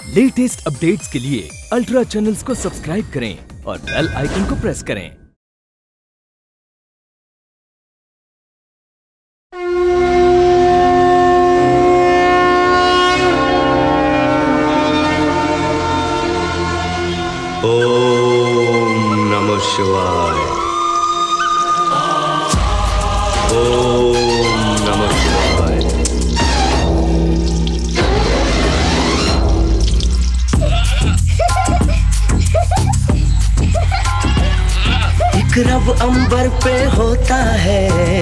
Latest updates के लिए ultra channels को सब्सक्राइब करें और बेल आइकन को प्रेस करें। ओम नमः शिवाय। ओम नमः शिवाय। एक रब अंबर पे होता है,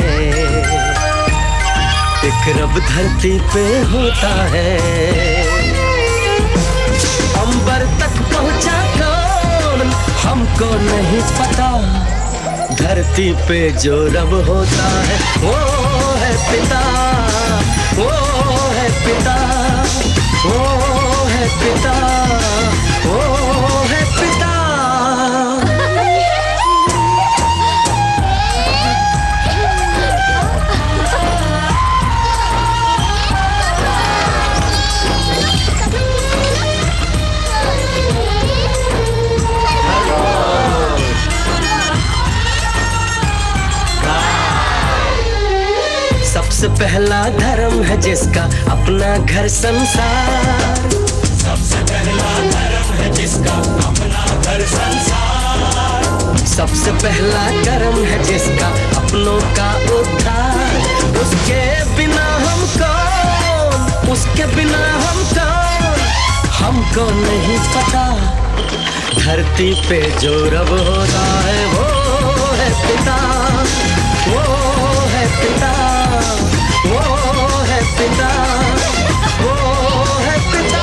एक रब धरती पे होता है। अंबर तक पहुंचा कौन हमको नहीं पता, धरती पे जो रब होता है वो है पिता, वो है पिता, वो है पिता, वो है पिता। सबसे पहला धर्म है जिसका अपना घर संसार, सबसे पहला धर्म है जिसका अपना घर संसार। सबसे पहला कर्म है जिसका अपनों का उद्धार। उसके बिना हम कौन, उसके बिना हम कौन, हमको नहीं पता। धरती पे जो रब होता है वो है पिता, वो है पिता, वो है पिता, वो है पिता।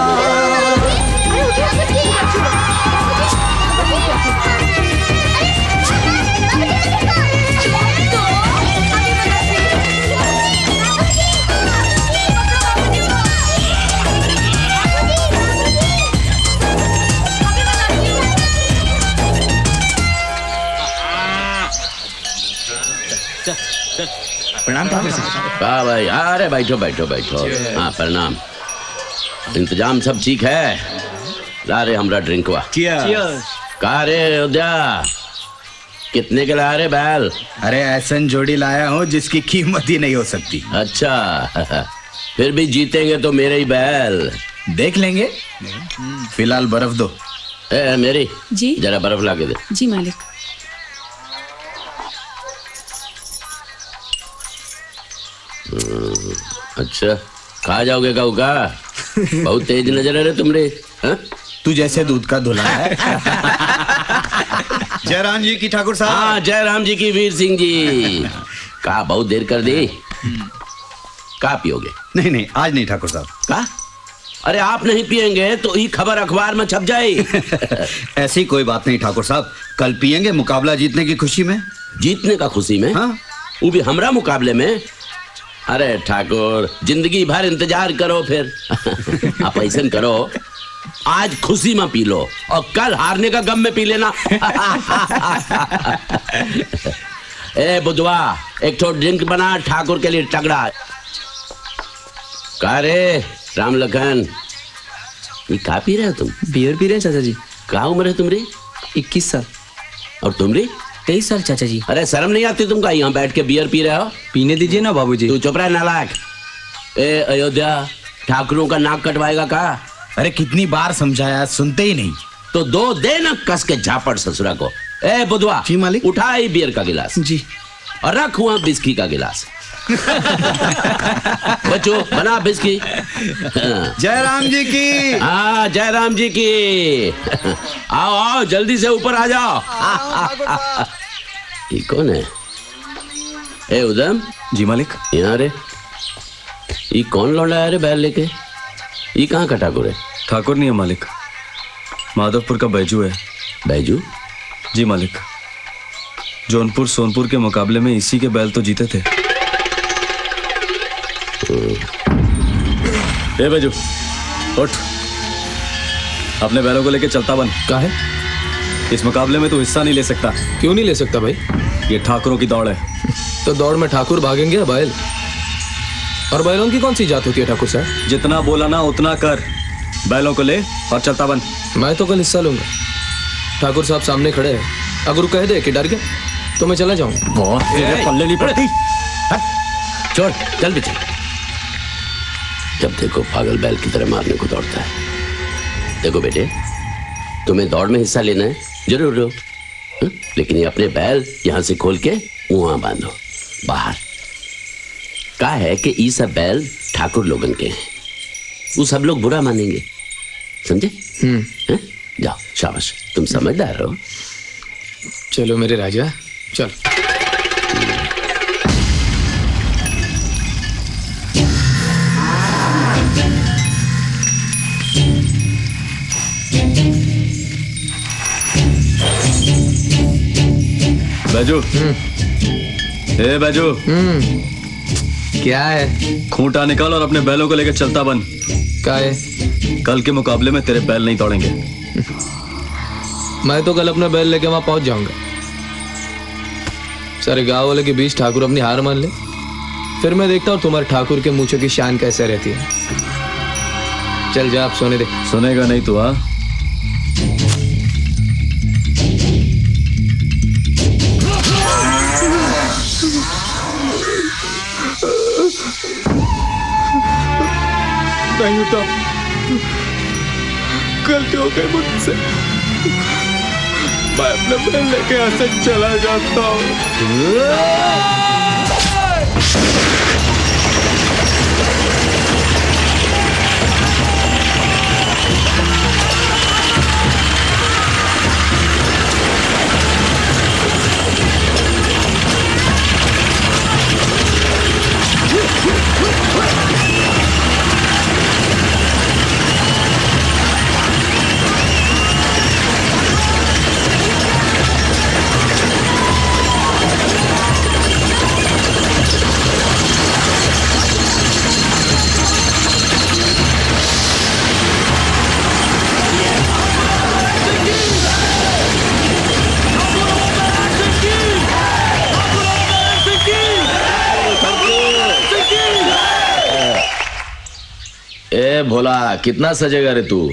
प्रणाम ठाकुर साहब। वाह भाई, अरे बैठो बैठो बैठो। हाँ प्रणाम। इंतजाम सब ठीक है? ला रे हमरा ड्रिंक वा। का रे उदया, कितने के ला रे बैल? अरे ऐसन जोड़ी लाया हूँ जिसकी कीमत ही नहीं हो सकती। अच्छा फिर भी जीतेंगे तो मेरे ही बैल। देख लेंगे, फिलहाल बर्फ दो। ए मेरी जी जरा बर्फ ला के दे। जी मालिक। अच्छा खा जाओगे काऊ का? बहुत तेज नजर है रे तुमरे। हाँ? तू जैसे दूध का धुला है। जयराम जी की ठाकुर साहब। हाँ जयराम जी की, वीर सिंह जी का बहुत देर कर दी। का पियोगे? नहीं नहीं आज नहीं ठाकुर साहब। का? अरे आप नहीं पियेंगे तो ही खबर अखबार में छप जाए। ऐसी कोई बात नहीं ठाकुर साहब, कल पियेंगे मुकाबला जीतने की खुशी में। जीतने का खुशी में? हाँ। वो भी हमरा मुकाबले में? अरे ठाकुर जिंदगी भर इंतजार करो फिर। आप ऐसा करो, आज खुशी में पी लो और कल हारने का गम में पी लेना। ए बुधवा एक ठो ड्रिंक बना ठाकुर के लिए तगड़ा। का रे राम लखन, ये का पी रहे हो तुम? बियर पी रहे हैं चाचा जी। क्या उम्र है तुम्हारी? 21 साल। और तुम्हारी? 23 साल चाचा जी। अरे शर्म नहीं आती तुमका? यहाँ बैठ के बियर पी रहे हो। पीने दीजिए ना बाबूजी। तू चुप रहा नालायक। ए अयोध्या, ठाकुरों का नाक कटवाएगा का? अरे कितनी बार समझाया, सुनते ही नहीं। तो दो दे ना कस के झापड़ ससुरा को। ए बुधवा जी मालिक। उठाई बियर का गिलास जी। और रख वहां बिस्की का गिलास। बच्चों बना बिस्की। जयराम जी की। हाँ जयराम जी की। आओ आओ जल्दी से ऊपर आ जाओ। ये कौन है? ए उदम। जी मालिक। यहाँ रे, ये कौन लौंडा है रे बैल लेके? ये कहाँ का ठाकुर है? ठाकुर नहीं है मालिक, माधवपुर का बैजू है। बैजू? जी मालिक, जौनपुर सोनपुर के मुकाबले में इसी के बैल तो जीते थे। ए बैजू उठ, अपने बैलों को लेके चलता बन। का है? इस मुकाबले में तो हिस्सा नहीं ले सकता। क्यों नहीं ले सकता भाई? ये ठाकुरों की दौड़ है। तो दौड़ में ठाकुर भागेंगे या बैल? और बैलों की कौन सी जात होती है ठाकुर साहब? जितना बोला ना उतना कर। बैलों को ले और चलता बन। मैं तो कल हिस्सा लूंगा। ठाकुर साहब सामने खड़े हैं, अगर वो कह दे कि डर गया तो मैं चला जाऊंगा। बहुत तेरे पल्ले नहीं पड़ती। छोड़, चल पीछे। जब देखो पागल बैल की तरह मारने को दौड़ता है। देखो बेटे, तुम्हें दौड़ में हिस्सा लेना है जरूर लो, लेकिन ये अपने बैल यहां से खोल के वहां बांधो बाहर। कहा है कि ये सब बैल ठाकुर लोगन के हैं, वो सब लोग बुरा मानेंगे, समझे? जाओ, शाबाश, तुम समझदार हो। चलो मेरे राजा, चल। बैजू, ए बैजू, क्या है? खूंटा निकाल और अपने बैलों को लेकर चलता बन। क्या है? कल के मुकाबले में तेरे बैल नहीं दौड़ेंगे। मैं तो कल अपना बैल लेके वहां पहुंच जाऊंगा। सारे गांव वाले के बीच ठाकुर अपनी हार मान ले, फिर मैं देखता हूं तुम्हारे ठाकुर के मूंछों की शान कैसे रहती है। चल जा, आप सोने दे। सुनेगा नहीं तू? हाँ, नहीं होता, गलती हो गई मुझसे। मैं अपने बैल लेके यहाँ से चला जाता हूँ। भोला, कितना सजेगा रे तू?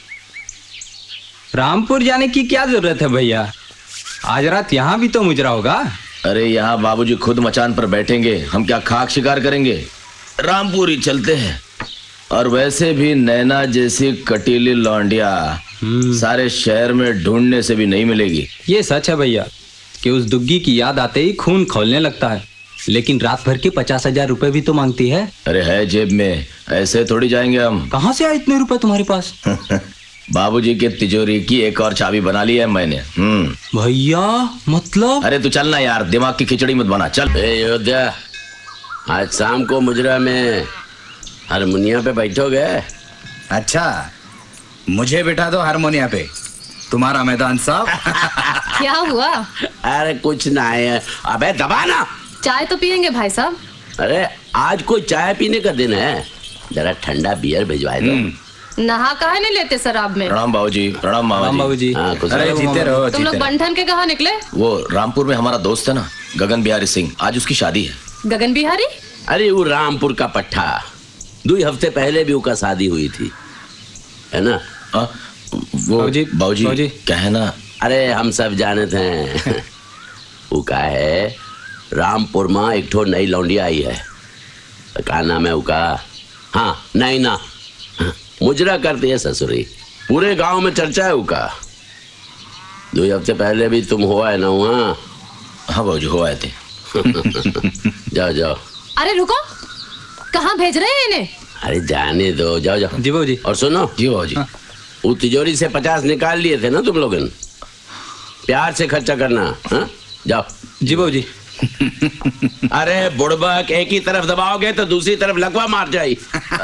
रामपुर जाने की क्या जरूरत है भैया, आज रात यहाँ भी तो मुजरा होगा। अरे यहाँ बाबूजी खुद मचान पर बैठेंगे, हम क्या खाक शिकार करेंगे? रामपुर ही चलते हैं। और वैसे भी नैना जैसी कटीली लौंडिया सारे शहर में ढूंढने से भी नहीं मिलेगी। ये सच है भैया कि उस दुग्गी की याद आते ही खून खौलने लगता है, लेकिन रात भर के 50,000 रुपए भी तो मांगती है। अरे है जेब में, ऐसे थोड़ी जाएंगे हम। कहाँ से आए इतने रुपए तुम्हारे पास? बाबूजी के तिजोरी की एक और चाबी बना ली है मैंने। भैया मतलब? अरे तू चलना यार, दिमाग की खिचड़ी मत बना, चल। अयोध्या, आज शाम को मुजरा में हारमोनिया पे बैठोगे? अच्छा, मुझे बिठा दो हारमोनिया पे, तुम्हारा मैदान साहब। क्या हुआ? अरे कुछ ना है। अबे दबा ना। चाय तो पियेंगे भाई साहब? अरे आज कोई चाय पीने का दिन है, जरा ठंडा बियर भिजवाए दो। नहा काहे नहीं लेते शराब में? प्रणाम बाबूजी। प्रणाम बाबूजी। अरे जीते रहो। तुम लोग बंठन के कहाँ निकले? वो रामपुर में हमारा दोस्त है ना, गगन बिहारी सिंह, आज उसकी शादी है। गगन बिहारी? अरे वो रामपुर का पट्टा, 2 हफ्ते पहले भी उसका शादी हुई थी, है ना? वो बाबूजी क्या है ना, अरे हम सब जाने थे। वो का है, रामपुर में एक ठो नई लौंडिया आई है, क्या नाम है उसका? हाँ, नैना। मुजरा करती है ससुरी, पूरे गांव में चर्चा है उसका। 2 हफ्ते पहले भी तुम हो आए ना वहाँ? हाँ बाबूजी, हो आए थे। जाओ जाओ। अरे रुको, कहाँ भेज रहे हैं इन्हें? अरे जाने दो, जाओ जाओ। जी बाबूजी। और सुनो जी बाबूजी, वो तिजोरी से 50 निकाल लिए थे ना तुम लोगन, प्यार से खर्चा करना। हाँ जाओ। जी बाबूजी। अरे बुड़बक, एक ही तरफ दबाओगे तो दूसरी तरफ लकवा मार जाए।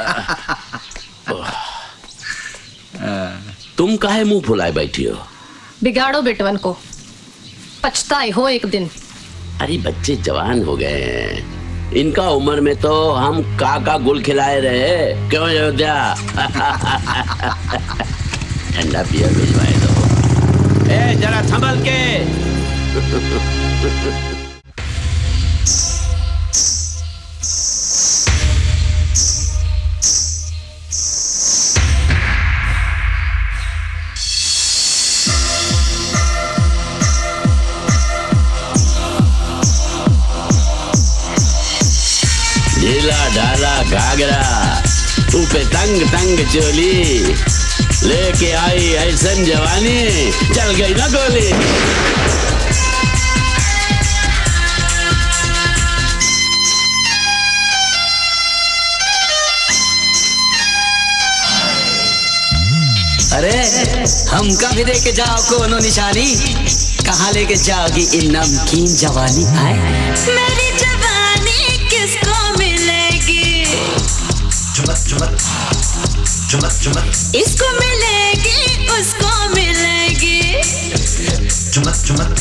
तुम काहे मुंह फुलाए बैठी हो? बिगाड़ो बेटवन को, पछताए हो एक दिन। अरे बच्चे जवान हो गए हैं, इनका उम्र में तो हम का गुल खिलाए रहे। क्यों अयोध्या? ठंडा बियर भिजवाए दो। ए जरा संभल के। ढीला ढाला घाघरा, ऊपे तंग तंग चोली, लेके आई ऐसन जवानी, चल गई ना गोली। अरे हमका भी दे के जाओ कोनो निशानी, कहाँ लेके जाओगी इन नमकीन जवानी? आए मेरी जवानी किसको मिलेगी? चुमक चुमक चुमक चुमक, इसको मिलेगी उसको मिलेगी। चुमक चुमक,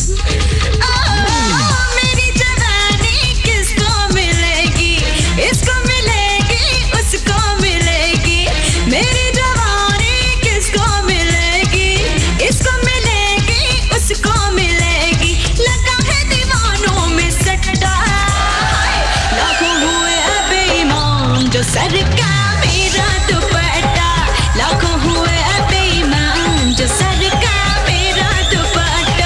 मेरी जवानी किसको मिलेगी? इसको मिलेगी उसको मिलेगी। मेरी जवानी किसको मिलेगी? इसको मिलेगी उसको मिलेगी। लगा है दीवानों में सट्टा, लाखों हुए बेईमान जो सर का मेरा दुपट्टा, लाखों हुए बेईमान जो सर का मेरा दुपट्टा।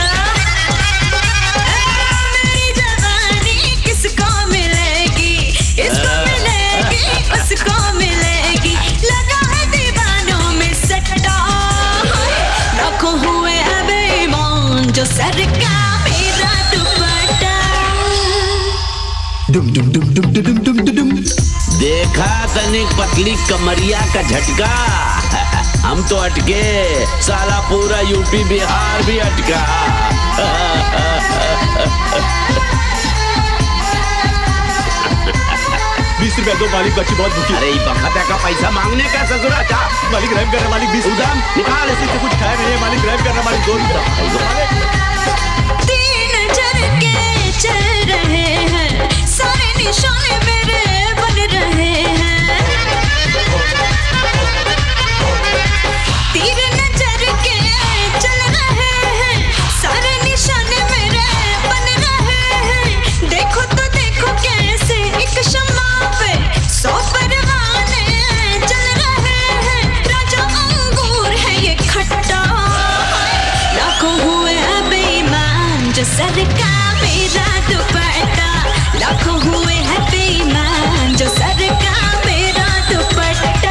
मेरी जवानी किसको मिलेगी? इसको मिलेगी उसको मिलेगी। लगा है दीवानों में सट्टा, लाखों हुए बेईमान जो सर का मेरा दुपट्टा। डुम डुम डुम डुम डुम डुम डुम डुम। देखा तनिक पतली कमरिया का झटका, हम तो अटके, साला पूरा यूपी बिहार भी अटका। 20 रुपया दो मालिक, बच्ची बहुत भूखी। अरे बखत का पैसा मांगने का ससुरा था। मालिक रैम कर रहा, मालिक 20 उदम निकाल, ऐसे तो कुछ खाया नहीं है मालिक, रैम कर रहा मालिक, 2 रुपया। तीन झटके चल रहे हैं, सारे निशाने मेरे बन रहे हैं। तीर नजर के चल रहे हैं, सारे निशाने मेरे बन रहे हैं। देखो तो देखो कैसे एक शम्मा पे 100 परवाने चल रहे हैं। राजा अंगूर है ये खट्टा, लाखों हुए बेईमान जो सर का मेरा दुपट्टा, लाखों हुए हैं बेईमान जो सर का मेरा दुपट्टा।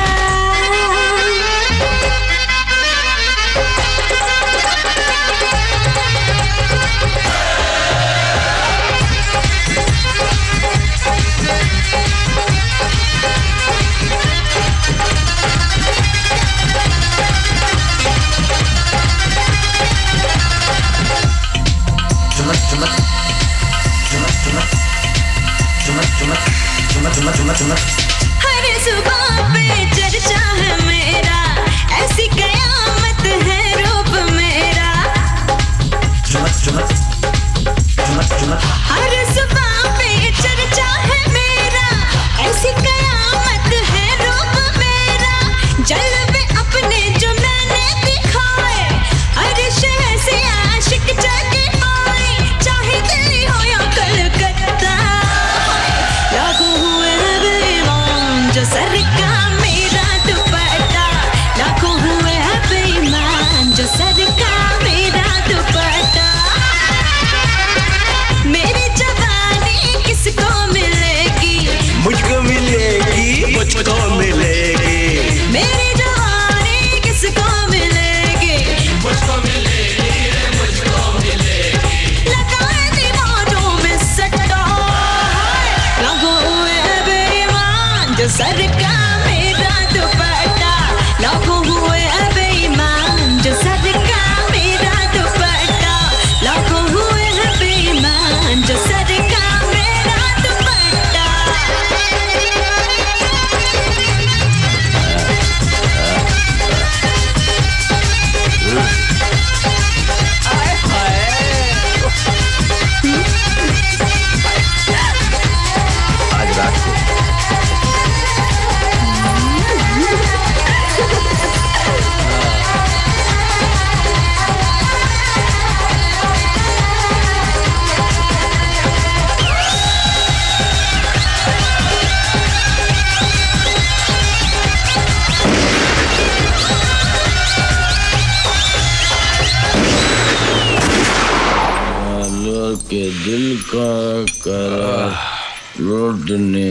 चुमक चुमक चुमक चुमक चुमक चुमक चुमक चुमक चुमक चुमक। हर जुबान पे चर्चा है मेरा, ऐसी कयामत है रूप मेरा। चुमक चुमक चुमक चुमक, हर जुबान पे चर्चा है मेरा, ऐसी कयामत है रूप मेरा। जलवे अपने जो मैंने दिखाए, हर शहर से आशिक जाके आए, चाहे दिल्ली हो या कलकत्ता। लाखों हुए बेईमान जो सर का मेरा दुपट्टा, लाखों हुए बेईमान जो सर का मेरा दुपट्टा। मेरी जवानी किसको मिलेगी? मुझको मिलेगी, मुझको मिलेगी। मेरी जवानी किसको मिलेगी? मुझको मिलेगी रे, मुझको मिलेगी। लगा है दीवानों में सट्टा, लाखों हुए बेईमान जो सर का मेरा दुपट्टा, लाखों हुए बेईमान जो सर का मेरा दुपट्टा, लाखों हुए बेईमान जो सर का मेरा दुपट्टा। आज रात को के दिल का करार लौटने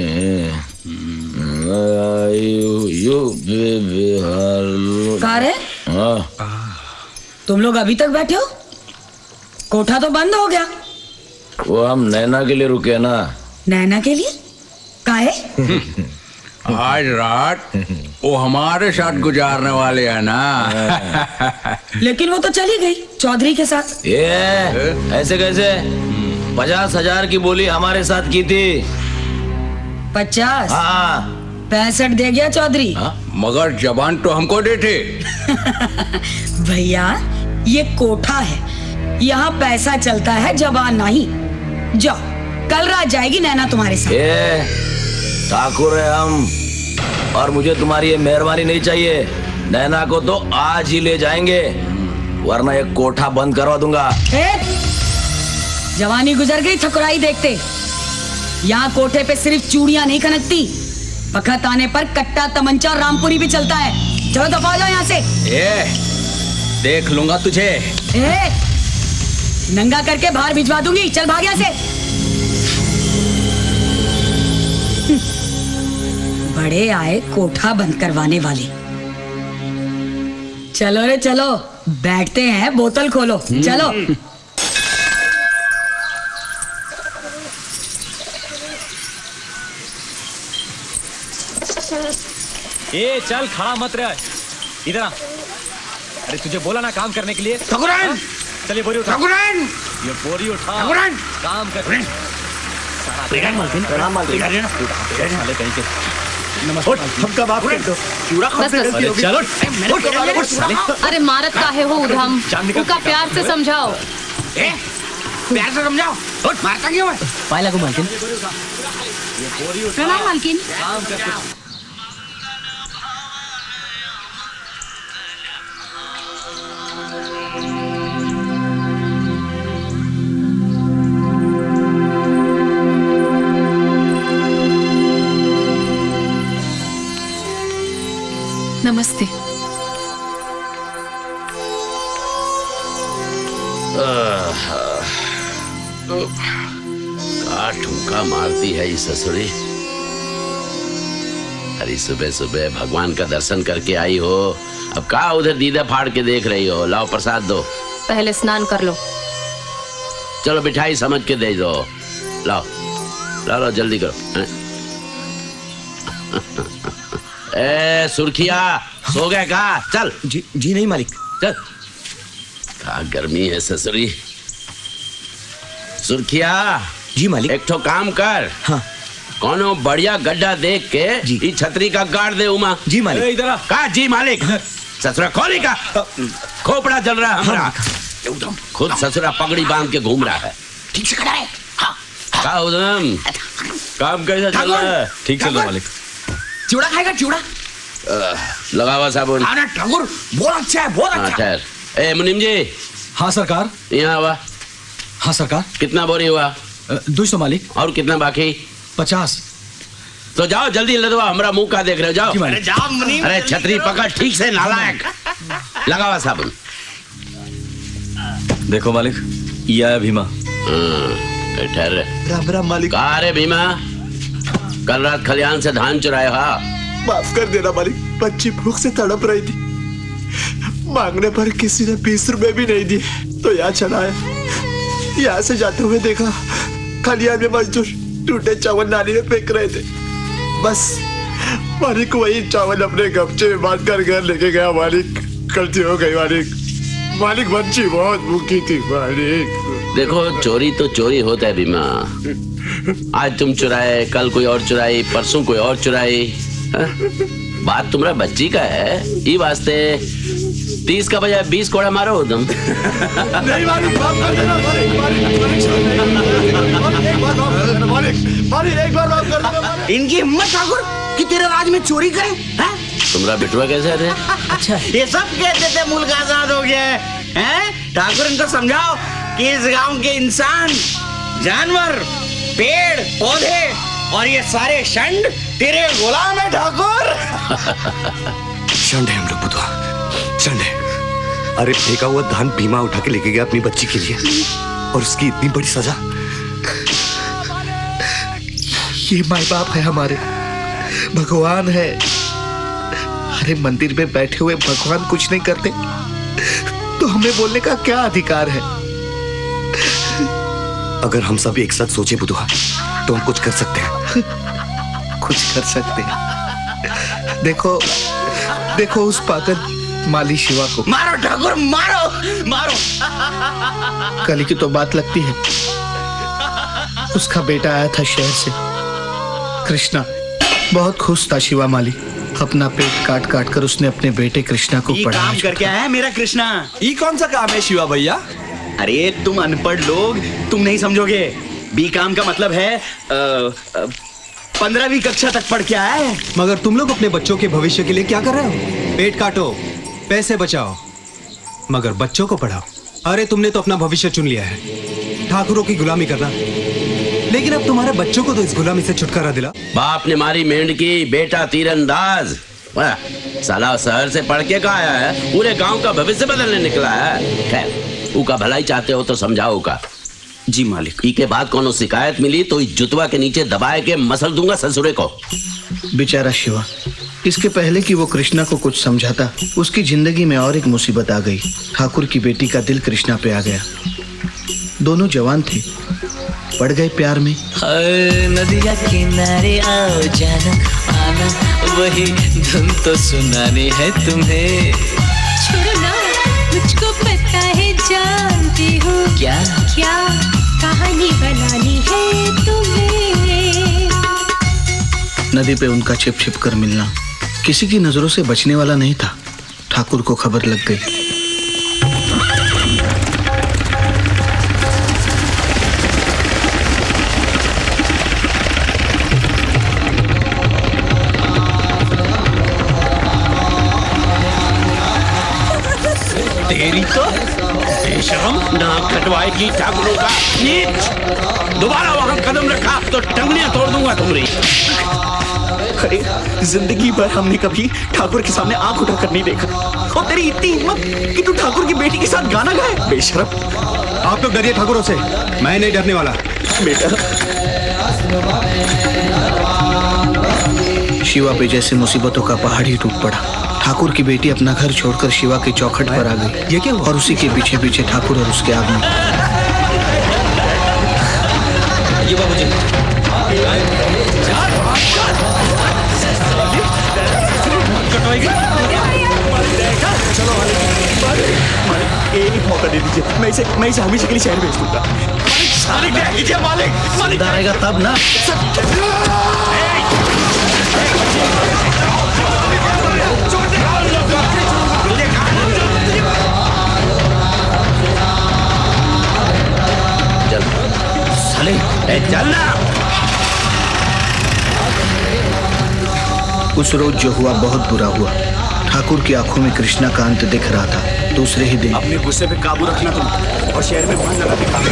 कार है? तुम लोग अभी तक बैठे हो? कोठा तो बंद हो गया। वो हम नैना के लिए रुके ना। नैना के लिए? काहे? आज रात वो हमारे साथ गुजारने वाले है ना। लेकिन वो तो चली गई चौधरी के साथ। ये ऐसे कैसे? 50,000 की बोली हमारे साथ की थी। 50? हाँ। 65 दे गया चौधरी। मगर जबान तो हमको दे थे। भैया ये कोठा है, यहाँ पैसा चलता है, जबान नहीं। जाओ, कल रात जाएगी नैना तुम्हारे साथ। ठाकुर है हम, और मुझे तुम्हारी ये मेहरबानी नहीं चाहिए। नैना को तो आज ही ले जाएंगे, वरना ये कोठा बंद करवा दूंगा। जवानी गुजर गई ठकुराई देखते। यहाँ कोठे पे सिर्फ चूड़ियां नहीं खनकती, वक्त आने पर कट्टा, तमंचा और रामपुरी भी चलता है। चलो दफा जाओ यहाँ से। देख लूंगा तुझे। नंगा करके बाहर भिजवा दूंगी। चल भाग यहाँ से। बड़े आए कोठा बंद करवाने वाले। चलो रे चलो, बैठते हैं, बोतल खोलो। चलो। ए चल, खड़ा मत रह, इधर आ। अरे तुझे बोला ना काम करने के लिए। ठाकुरन, चलिए बोरी उठा। ठाकुरन, ये बोरी उठा। ठाकुरन, काम कर। प्रणाम मालकिन, प्रणाम मालकिन। साले कहीं के। नमस्कार, हमका माफ कर दो। चूड़ा खाते गलती होगी। चलो। अरे मारत काहे हो उधम? उनका प्यार से समझाओ। प्यार से समझाओ। मारता क्यों है? पाए लगो मालकिन। प्रणाम मालकिन। काम कर। नमस्ते। ठुमका मारती है ये ससुरी। अरे सुबह सुबह भगवान का दर्शन करके आई हो, अब कहा उधर दीदा फाड़ के देख रही हो? लाओ प्रसाद दो। पहले स्नान कर लो। चलो मिठाई समझ के दे दो। लाओ लाओ लाओ, जल्दी करो। ए सुर्खिया, सो गए कहा? चल। जी नहीं मालिक। चल। क्या गर्मी है ससुरी। सुर्खिया। जी मालिक। एक ठो काम कर। हाँ। कौनो बढ़िया गड्ढा देख के ई छतरी का गाड़ दे उमा। जी मालिक। इधर आ। का जी मालिक? ससुरा खोली का खोपड़ा जल रहा है हमारा। खुद ससुरा पगड़ी बांध के घूम रहा है। ठीक से खड़ा है। का उधम काम कैसा चल रहा है? ठीक चल रहा मालिक। चूड़ा खाएगा? चूड़ा लगा हुआ साबुन। ठाकुर बहुत अच्छा है, बहुत अच्छा। ठहर। ए मुनीम जी। हाँ सरकार। यहाँ हुआ। हाँ सरकार। कितना बोरी हुआ? 200 मालिक। और कितना बाकी? 50। तो जाओ जल्दी लदवा, हमारा मुंह का देख रहे हो? जाओ। अरे जाओ मुनीम। अरे छतरी पकड़ ठीक से, नालायक। लगा हुआ साबुन। देखो मालिक, ये आया भीमा। ठहर। राम राम मालिक। कहा रे भीमा, कल रात खलियान से धान चुराए? हाँ। माफ कर देना मालिक, बच्ची भूख से तड़प रही थी। मांगने पर किसी ने 20 रुपए भी नहीं दिए, तो यहाँ चला आया। यहाँ से जाते हुए देखा खलियान में मजदूर टूटे चावल नाली में फेंक रहे थे। बस मालिक वही चावल अपने गमछे में बांध कर घर लेके गया। मालिक गलती हो गई मालिक। मालिक बच्ची बहुत भूखी थी मालिक। देखो चोरी तो चोरी होता है भीमा। आज तुम चुराए, कल कोई और चुराई, परसों कोई और चुराई। बात तुम्हारा बच्ची का है, ये वास्ते 30 का बजाय 20 कोड़ा मारो तुम। नहीं मालिक, माफ कर देना मालिक, एक बार माफ कर देना। इनकी हिम्मत ठाकुर कि तेरे राज में चोरी करें? तुम्हारा बिटवा कैसे थे? अच्छा, ये सब कहते थे मुल्क आजाद हो गया है। ठाकुर इनको समझाओ कि इस गांव के इंसान, जानवर, पेड़ पौधे और ये सारे षंड तेरे गुलाम है ठाकुर। षंड है हम लोग बुधवा, षंड है। अरे फेंका हुआ धान भीमा उठा के लेके गया अपनी बच्ची के लिए, और उसकी इतनी बड़ी सजा। ये माई बाप है हमारे, भगवान है। अरे मंदिर में बैठे हुए भगवान कुछ नहीं करते तो हमें बोलने का क्या अधिकार है? अगर हम सब एक साथ सोचे बुधुआ तो हम कुछ कर सकते हैं। कुछ कर सकते हैं? देखो देखो उस पागल माली शिवा को। मारो ठाकुर, मारो मारो। कल की तो बात लगती है। उसका बेटा आया था शहर से, कृष्णा। बहुत खुश था शिवा माली। अपना पेट काट काट कर उसने अपने बेटे कृष्णा को पढ़ाया। काम करके आया है मेरा कृष्णा। ये कौन सा काम है शिवा भैया? अरे तुम अनपढ़ लोग, तुम नहीं समझोगे। बी काम का मतलब है 15वीं कक्षा तक पढ़ के आया है। मगर तुम लोग अपने बच्चों के भविष्य के लिए क्या कर रहे हो? पेट काटो, पैसे बचाओ, मगर बच्चों को पढ़ाओ। अरे तुमने तो अपना भविष्य चुन लिया है, ठाकुरों की गुलामी करना। लेकिन अब तुम्हारे बच्चों को तो इस गुलामी से छुटकारा दिला। बाप ने मारी मेंढकी, बेटा तीरंदाज। वाह, साला शहर से पढ़ के कहा आया है, पूरे गांव का भविष्य बदलने निकला है। खैर, उका भलाई चाहते हो तो समझाओ का। जी मालिक। ई के बाद कोनो शिकायत मिली तो इस जुतवा के नीचे दबाए के मसल दूंगा ससुरे को। बेचारा शिवा, इसके पहले कि वो कृष्णा को कुछ समझाता, उसकी जिंदगी में और एक मुसीबत आ गई। ठाकुर की बेटी का दिल कृष्णा पे आ गया। दोनों जवान थे, पड़ गए प्यार में। नदिया किनारे आओ जाना आना, वही धुन तो सुनानी है तुम्हें। छोड़ो ना, मुझको पता है, जानती हूँ क्या क्या कहानी बनानी है तुम्हें। नदी पे उनका छिप छिप कर मिलना किसी की नजरों से बचने वाला नहीं था। ठाकुर को खबर लग गई। तेरी तो बेशरम, नाक कटवाएगी ठाकुरों का नीच। दोबारा वहां कदम रखा तो टंगनियां तोड़ दूंगा तुम्हारी। अरे जिंदगी भर हमने कभी ठाकुर के सामने आंख उठाकर नहीं देखा, और तेरी इतनी हिम्मत कि तू ठाकुर की बेटी के साथ गाना गाए। बेशरम। आप लोग डरिए ठाकुरों से, मैं नहीं डरने वाला। बेटा, शिवा पे जैसे मुसीबतों का पहाड़ ही टूट पड़ा। ठाकुर की बेटी अपना घर छोड़कर शिवा के चौखट पर आ गई। ये क्या हुआ? और उसी के पीछे पीछे ठाकुर और उसके आदमी। ये बाबूजी। चलो एक मौका दे दीजिए, मैं इसे हमेशा के लिए शहर भेज दूंगा। मालिक क्या कीजिए, मालिक आएगा तब ना। चल साले, चल ना। उस रोज जो हुआ बहुत बुरा हुआ। ठाकुर की आंखों में कृष्णा का अंत दिख रहा था। दूसरे ही दिन अपने गुस्से पे काबू रखना तुम, और शहर में बंद लगा के काम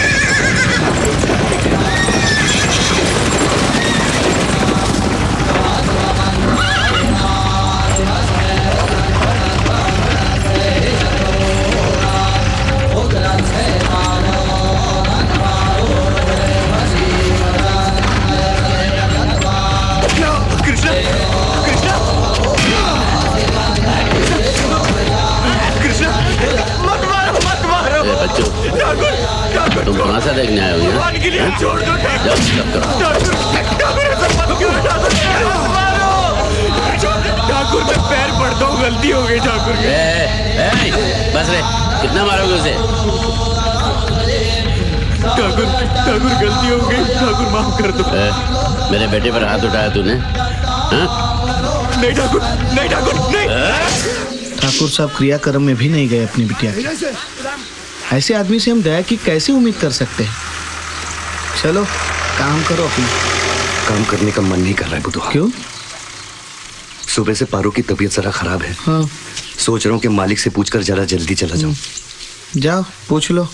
तुम तमाशा देखने आए हो यहाँ? ठाकुर मैं पैर पड़ता हूँ, गलती हो गई ठाकुर। बस रे, कितना मारोगे उसे? ठाकुर ठाकुर गलती हो गई, ठाकुर माफ कर दो। मेरे बेटे पर हाथ उठाया तूने? नहीं ठाकुर, नहीं ठाकुर, नहीं। ठाकुर साहब क्रियाक्रम में भी नहीं गए अपनी बिटिया के। ऐसे आदमी से हम दया की कैसे उम्मीद कर सकते हैं? चलो काम करो अपनी। काम करने का मन नहीं कर रहा है बुधुआ। क्यों? सुबह से पारो की तबीयत जरा खराब है। हाँ। सोच रहा हूँ कि मालिक से पूछकर जरा जल्दी चला जाऊं। जाओ पूछ लो।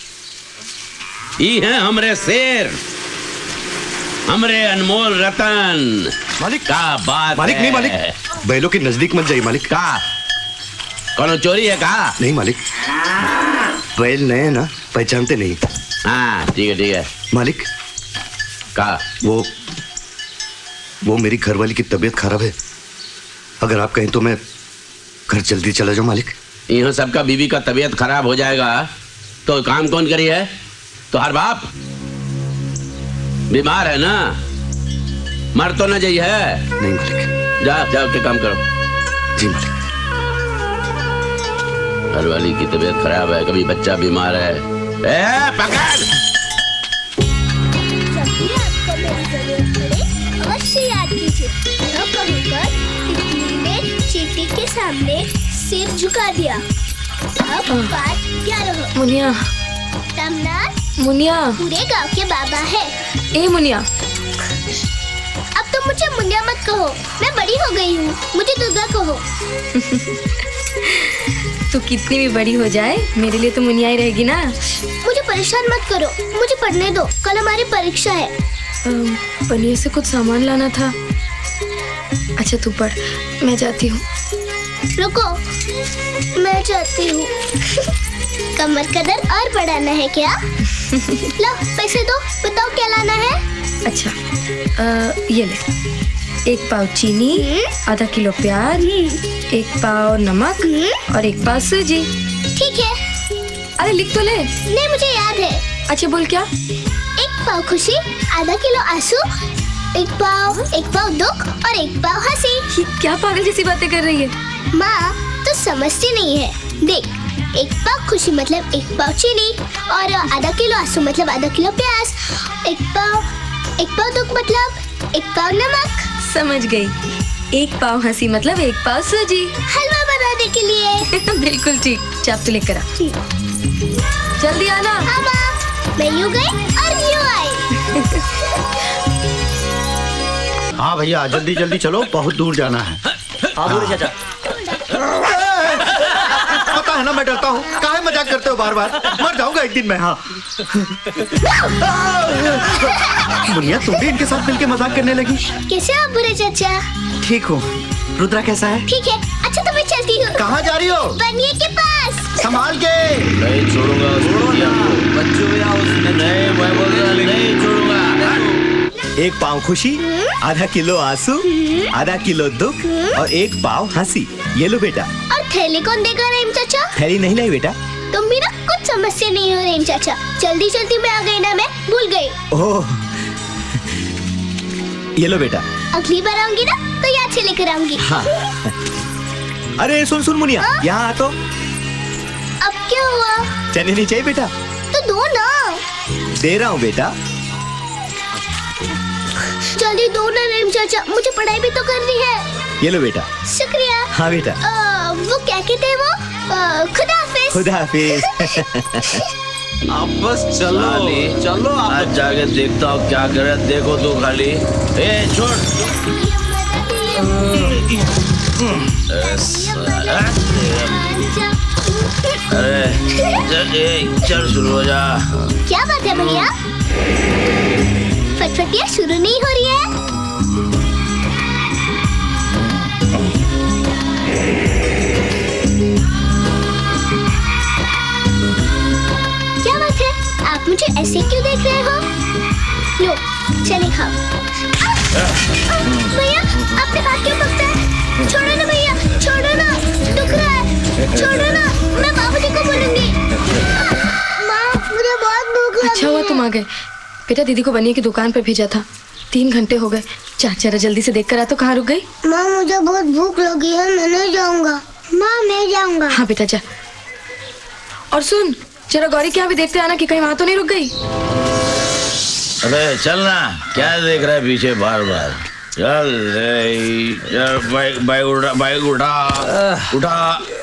ये है हमरे शेर, हमरे अनमोल रतन। मालिक का बात मालिक है? नहीं मालिक, बैलों के नजदीक मत जाइए मालिक। का कौन चोरी है? का नहीं मालिक, बैल नए ना, पहचानते नहीं। हाँ ठीक है मालिक। का वो वो मेरी घरवाली की तबीयत खराब है। अगर आप कहें तो मैं घर जल्दी चला जाऊं मालिक। यहाँ सबका बीवी का तबीयत खराब हो जाएगा तो काम कौन करी है? तो हर बाप बीमार है ना, मर तो ना जाइए है। नहीं मालिक। जा जा के काम करो। जी मालिक। घरवाली की तबीयत खराब है, कभी बच्चा बीमार है। पकड़। अवश्य याद कीजिए। न कहकर तितली ने चींटी के सामने सिर झुका दिया। अब बात क्या रहो? मुनिया। तमन्ना मुनिया पूरे गांव के बाबा है। ए मुनिया। अब तो मुझे मुनिया मत कहो, मैं बड़ी हो गई हूँ, मुझे दुर्गा कहो। तू कितनी भी बड़ी हो जाए मेरे लिए तो मुनिया ही रहेगी ना। मुझे परेशान मत करो, मुझे पढ़ने दो, कल हमारी परीक्षा है। बनिया से कुछ सामान लाना था। अच्छा तू पढ़, मैं जाती हूँ। रुको, मैं जाती हूँ। कमर का दर्द और बढ़ाना है क्या? लो पैसे दो, बताओ क्या लाना है? अच्छा ये ले, 1 पाव चीनी, आधा किलो प्याज, 1 पाव नमक और 1 पाव सूजी। ठीक है। अरे लिख तो ले। नहीं मुझे याद है। अच्छा बोल क्या? 1 पाव खुशी, आधा किलो आंसू, 1 पाव दुख और 1 पाव हंसी। क्या पागल जैसी बातें कर रही है? माँ तो समझती नहीं है। देख, 1 पाव खुशी मतलब 1 पाव चीनी और आधा किलो आंसू मतलब आधा किलो प्याज, 1 पाव दुख मतलब 1 पाव नमक। समझ गई। 1 पाव हंसी मतलब 1 पाव सूजी। हलवा बनाने के लिए। बिल्कुल ठीक। चाप तो लेकर आ। जल्दी आना। हाँ माँ, मैं यूँ गई और यूँ आई। हाँ भैया जल्दी जल्दी चलो, बहुत दूर जाना है। हाँ बोले चाचा। पता है ना मैं डरता हूँ, काहे मजाक करते हो बार बार? मर जाऊंगा एक दिन मैं। हाँ मुनिया तुम भी इनके साथ मिलके मजाक करने लगी। कैसे हो बुरे चाचा? ठीक हूँ। रुद्रा कैसा है? ठीक है। अच्छा तो मैं चलती हूँ। कहाँ जा रही हो? बनिए के पास। संभाल के। नहीं छोड़ूंगा उसको। बच्चों या उसने नहीं, मैं बोल रहा नहीं छोड़ूंगा। 1 पाव खुशी, आधा किलो आंसू, आधा किलो दुख और 1 पाव हंसी। ये लो बेटा। और थैली कौन देगा रहीम चाचा? थैली नहीं लाई बेटा। तुम भी ना कुछ समस्या नहीं हो रहीम चाचा। जल्दी जल्दी में आ गई ना, मैं भूल गई। ओह ये लो बेटा। अगली बार आऊंगी ना तो याद से लेकर आऊंगी। हाँ। अरे सुन सुन मुनिया, यहाँ आ तो। अब क्या हुआ? चने नहीं चाहिए बेटा? तो दो ना। दे रहा हूँ बेटा। जल्दी दो ना रहीम चाचा, मुझे पढ़ाई भी तो करनी है। ये लो बेटा। शुक्रिया। हाँ बेटा। वो क्या कहते हैं वो? खुदा हाफिज। खुदा हाफिज। आप बस चलो चलो। आज जाके देखता हूँ क्या करे। देखो तो खाली। ए छोड़। अरे चल शुरू हो जा। क्या बात है भैया? फटफटिया शुरू नहीं हो रही है? क्या बात है? आप मुझे ऐसे क्यों देख रहे हो? लो चने खाओ। भैया आपने हाथ क्यों पकड़ा है? छोड़ो ना भैया, छोड़ो ना, दुख रहा है, छोड़ो ना, मैं बाबूजी को बोलूंगी। माँ मुझे बहुत भूख लगी। अच्छा हुआ तुम आ गए। बेटा दीदी को बनिया की दुकान पर भेजा था, 3 घंटे हो गए। चाचा जल्दी से देख कर आ। तो कहाँ रुक गई? माँ मुझे बहुत भूख लगी है, मैं नहीं जाऊंगा। माँ मैं जाऊंगा। हाँ बेटा जा। और सुन जरा गौरी के यहाँ भी देखते आना कि कहीं वहां तो नहीं रुक गई। अरे चल ना, क्या देख रहा है पीछे बार बार? चल बाइक उठा।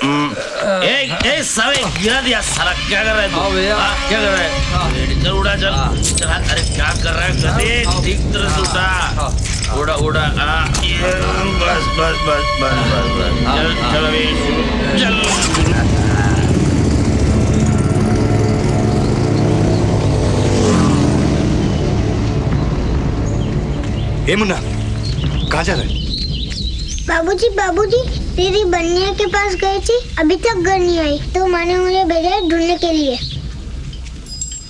ए साले गिरा दिया साला। क्या कर रहा है तू? क्या कर रहा है? चल उड़ा चल। अरे क्या कर रहा है गधे? ठीक तरह से उड़ा उड़ा। बस बस बस बस बस बस। चल चल अभी चल। ए मुन्ना कहाँ जा रहा है? बाबूजी बाबूजी दीदी बनिया के पास गई थी, अभी तक घर नहीं आई, तो माँ ने मुझे भेजा है ढूंढने के लिए।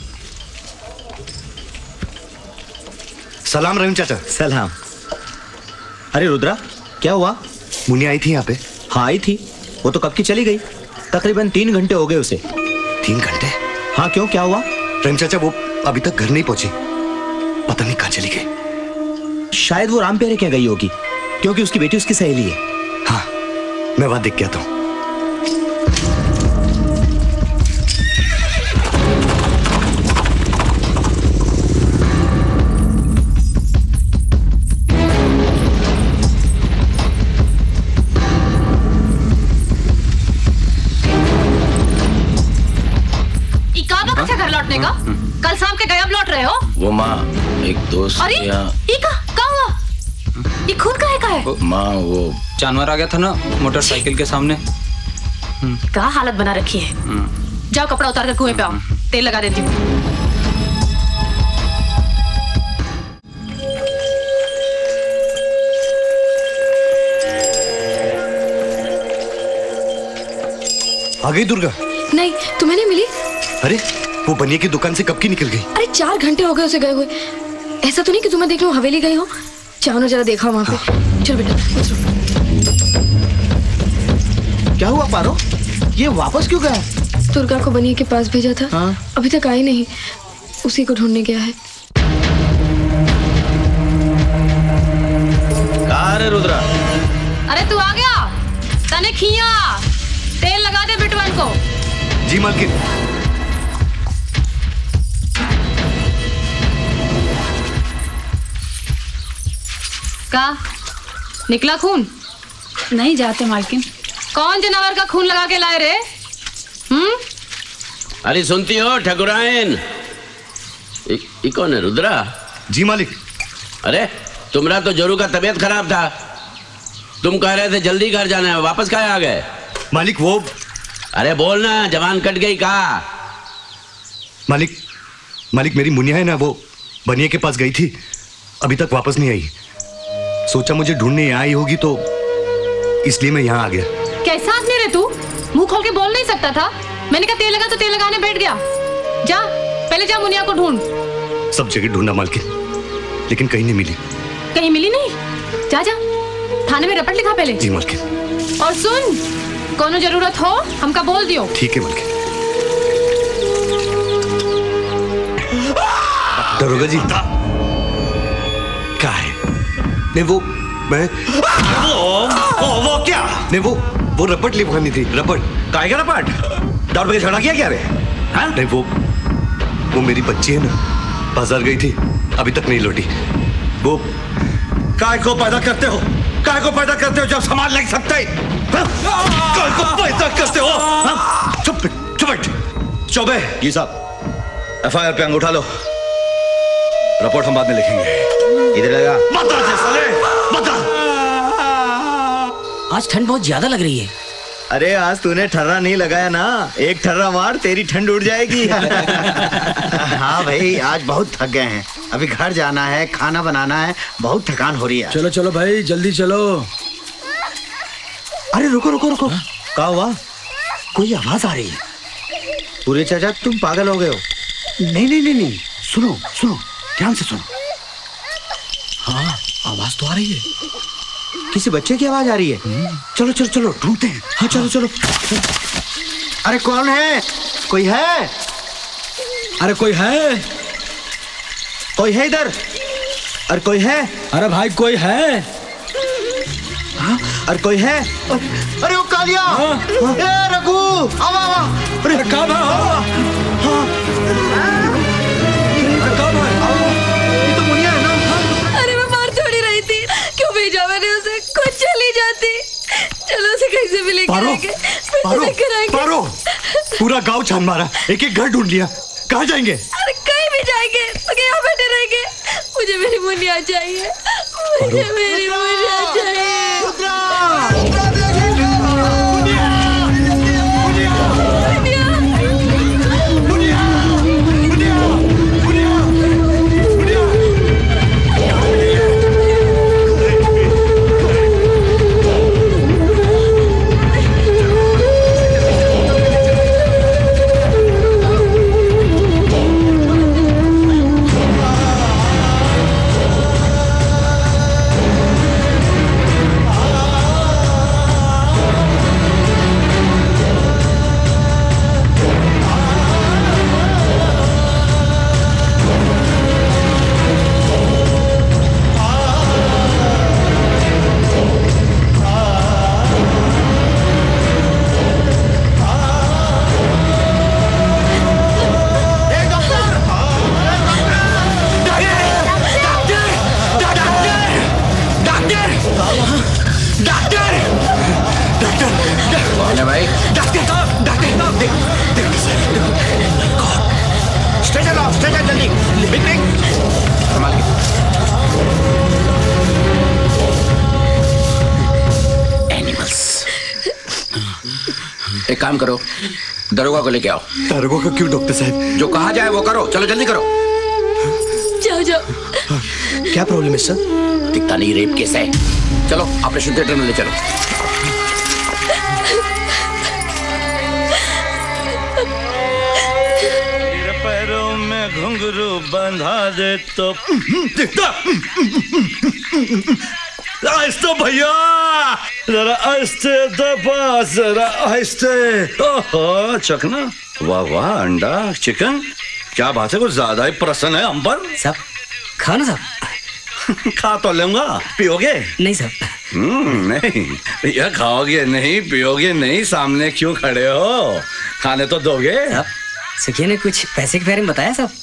सलाम रहीम चाचा। सलाम। अरे रुद्रा, क्या हुआ? मुन्नी आई थी यहाँ पे? हाँ आई थी, वो तो कब की चली गई। तकरीबन 3 घंटे हो गए उसे। 3 घंटे? हाँ क्यों, क्या हुआ? प्रेम चाचा वो अभी तक घर नहीं पहुंची, पता नहीं कहाँ चली गई। शायद वो राम प्यारे क्या गई होगी, क्योंकि उसकी बेटी उसकी सहेली है। हाँ, मैं वहां देख के आता हूँ। अच्छा घर लौटने का? कल शाम के गए, अब लौट रहे हो? वो माँ एक दोस्त अरे या... ये कहाँ हुआ? ये खून काहे का है? माँ वो जानवर आ गया था ना मोटरसाइकिल के सामने। क्या हालत बना रखी है। जाओ कपड़ा उतार कर कुएं पे आओ, तेल लगा देती हूँ। आ गई दुर्गा? नहीं, तुम्हें नहीं मिली? अरे वो बनिए की दुकान से कब की निकल गई? अरे 4 घंटे हो गए उसे गए हुए। ऐसा तो नहीं कि तुम्हें देखने वो हवेली गई हो? जाओ ना जरा देखा वहाँ पे। चल बेटा उतरो। क्या हुआ पारो, ये वापस क्यों गया? दुर्गा को बनिए के पास भेजा था। हाँ? अभी तक आई नहीं, उसी को ढूंढने गया है। कहाँ रे रुद्रा? अरे तू आ गया? तने खिया तेल लगा दे बिटवन को। जी मालकिन। का निकला खून? नहीं जाते मालकिन। कौन जानवर का खून लगा के लाए रे? अरे सुनती हो ठकुराइन? ये कौन है? रुद्रा? जी मालिक। अरे तुम्हारा तो जोरू का तबीयत खराब था, तुम कह रहे थे जल्दी घर जाना है, वापस काहे आ गए? मालिक वो... अरे बोलना, जवान कट गई का? मालिक मेरी मुनिया है ना, वो बनिए के पास गई थी, अभी तक वापस नहीं आई। सोचा मुझे ढूंढने यहाँ आई होगी तो इसलिए मैं यहाँ आ गया। कैसा आदमी रे तू? मुंह खोल के बोल नहीं सकता था? मैंने कहा तेल लगा तो तेल लगाने बैठ गया। जा पहले जा मुनिया को ढूंढ। सब जगह ढूंढा मालकिन, लेकिन कहीं नहीं मिली। कहीं मिली नहीं? जा जा थाने में रपट लिखा पहले। जी मालकिन। और सुन, कोनो जरूरत हो हमका बोल दियो। ठीक है मालकिन। दरोगा जी क्या है? नहीं वो मैं वो क्या? नहीं वो रपट लिखवानी थी। रपट काय का रपट? दारू पे झगड़ा किया क्या रे? हाँ? नहीं वो मेरी बच्ची है ना, बाजार गई थी, अभी तक नहीं लौटी। वो काय को पैदा करते हो? काय को पैदा करते हो जब सामान लग सकता है? काय को पैदा करते हो? चुप चौबे जी साहब, FIR पे अंगूठा लो, रिपोर्ट हम बाद में लिखेंगे। इधर लगा। बता। आज ठंड बहुत ज्यादा लग रही है। अरे आज तूने ठर्रा नहीं लगाया ना, एक ठर्रा मार तेरी ठंड उड़ जाएगी। हाँ भाई, आज बहुत थक गए हैं, अभी घर जाना है, खाना बनाना है, बहुत थकान हो रही है। चलो चलो भाई जल्दी चलो। अरे रुको। क्या हुआ? कोई आवाज आ रही है। पूरे चाचा तुम पागल हो गए हो? नहीं, सुनो ध्यान से सुनो। हाँ आवाज तो आ रही है, किसी बच्चे की आवाज आ रही है। चलो ढूंढते हैं। हाँ चलो। अरे कौन है? कोई है? अरे कोई है? कोई है इधर? अरे कोई है? अरे भाई कोई है? हाँ? अरे कोई है? अरे वो कालिया! ए रघु, आवा! अरे कब है? ये तो मुनिया है ना? अरे मैं मार थोड़ी रही थी, क्यों भेजा मैंने उसे? खुद चली जाती। चलो उसे कैसे भी लेकर आएंगे। पारो, पूरा गांव छान मारा, एक घर ढूंढ लिया, कहाँ जाएंगे? अरे कहीं भी जाएंगे, तो यहाँ बैठे रहेंगे। मुझे मेरी मुनिया चाहिए, मुझे मेरी मुनिया चाहिए। एक काम करो, दरोगा को लेके आओ। दरोगा का क्यों डॉक्टर साहब? जो कहा जाए वो करो, चलो जल्दी करो। जाओ जाओ। क्या प्रॉब्लम है सर? दिखता नहीं, रेप केस है। चलो ऑपरेशन थिएटर में ले चलो। पैरों में घुंघरू बंधा दे तो आहिस्ते भैया, जरा आहिस्ते दबा, जरा आहिस्ते। ओहो चखना, वाह वाह, अंडा चिकन, क्या बात है, कुछ ज्यादा ही प्रसन्न है हम पर। सब खाना साहब। खा तो लूंगा, पियोगे? नहीं साहब। नहीं भैया, खाओगे नहीं, पियोगे नहीं, सामने क्यों खड़े हो, खाने तो दोगे। सखिया ने कुछ पैसे के बारे में बताया साहब?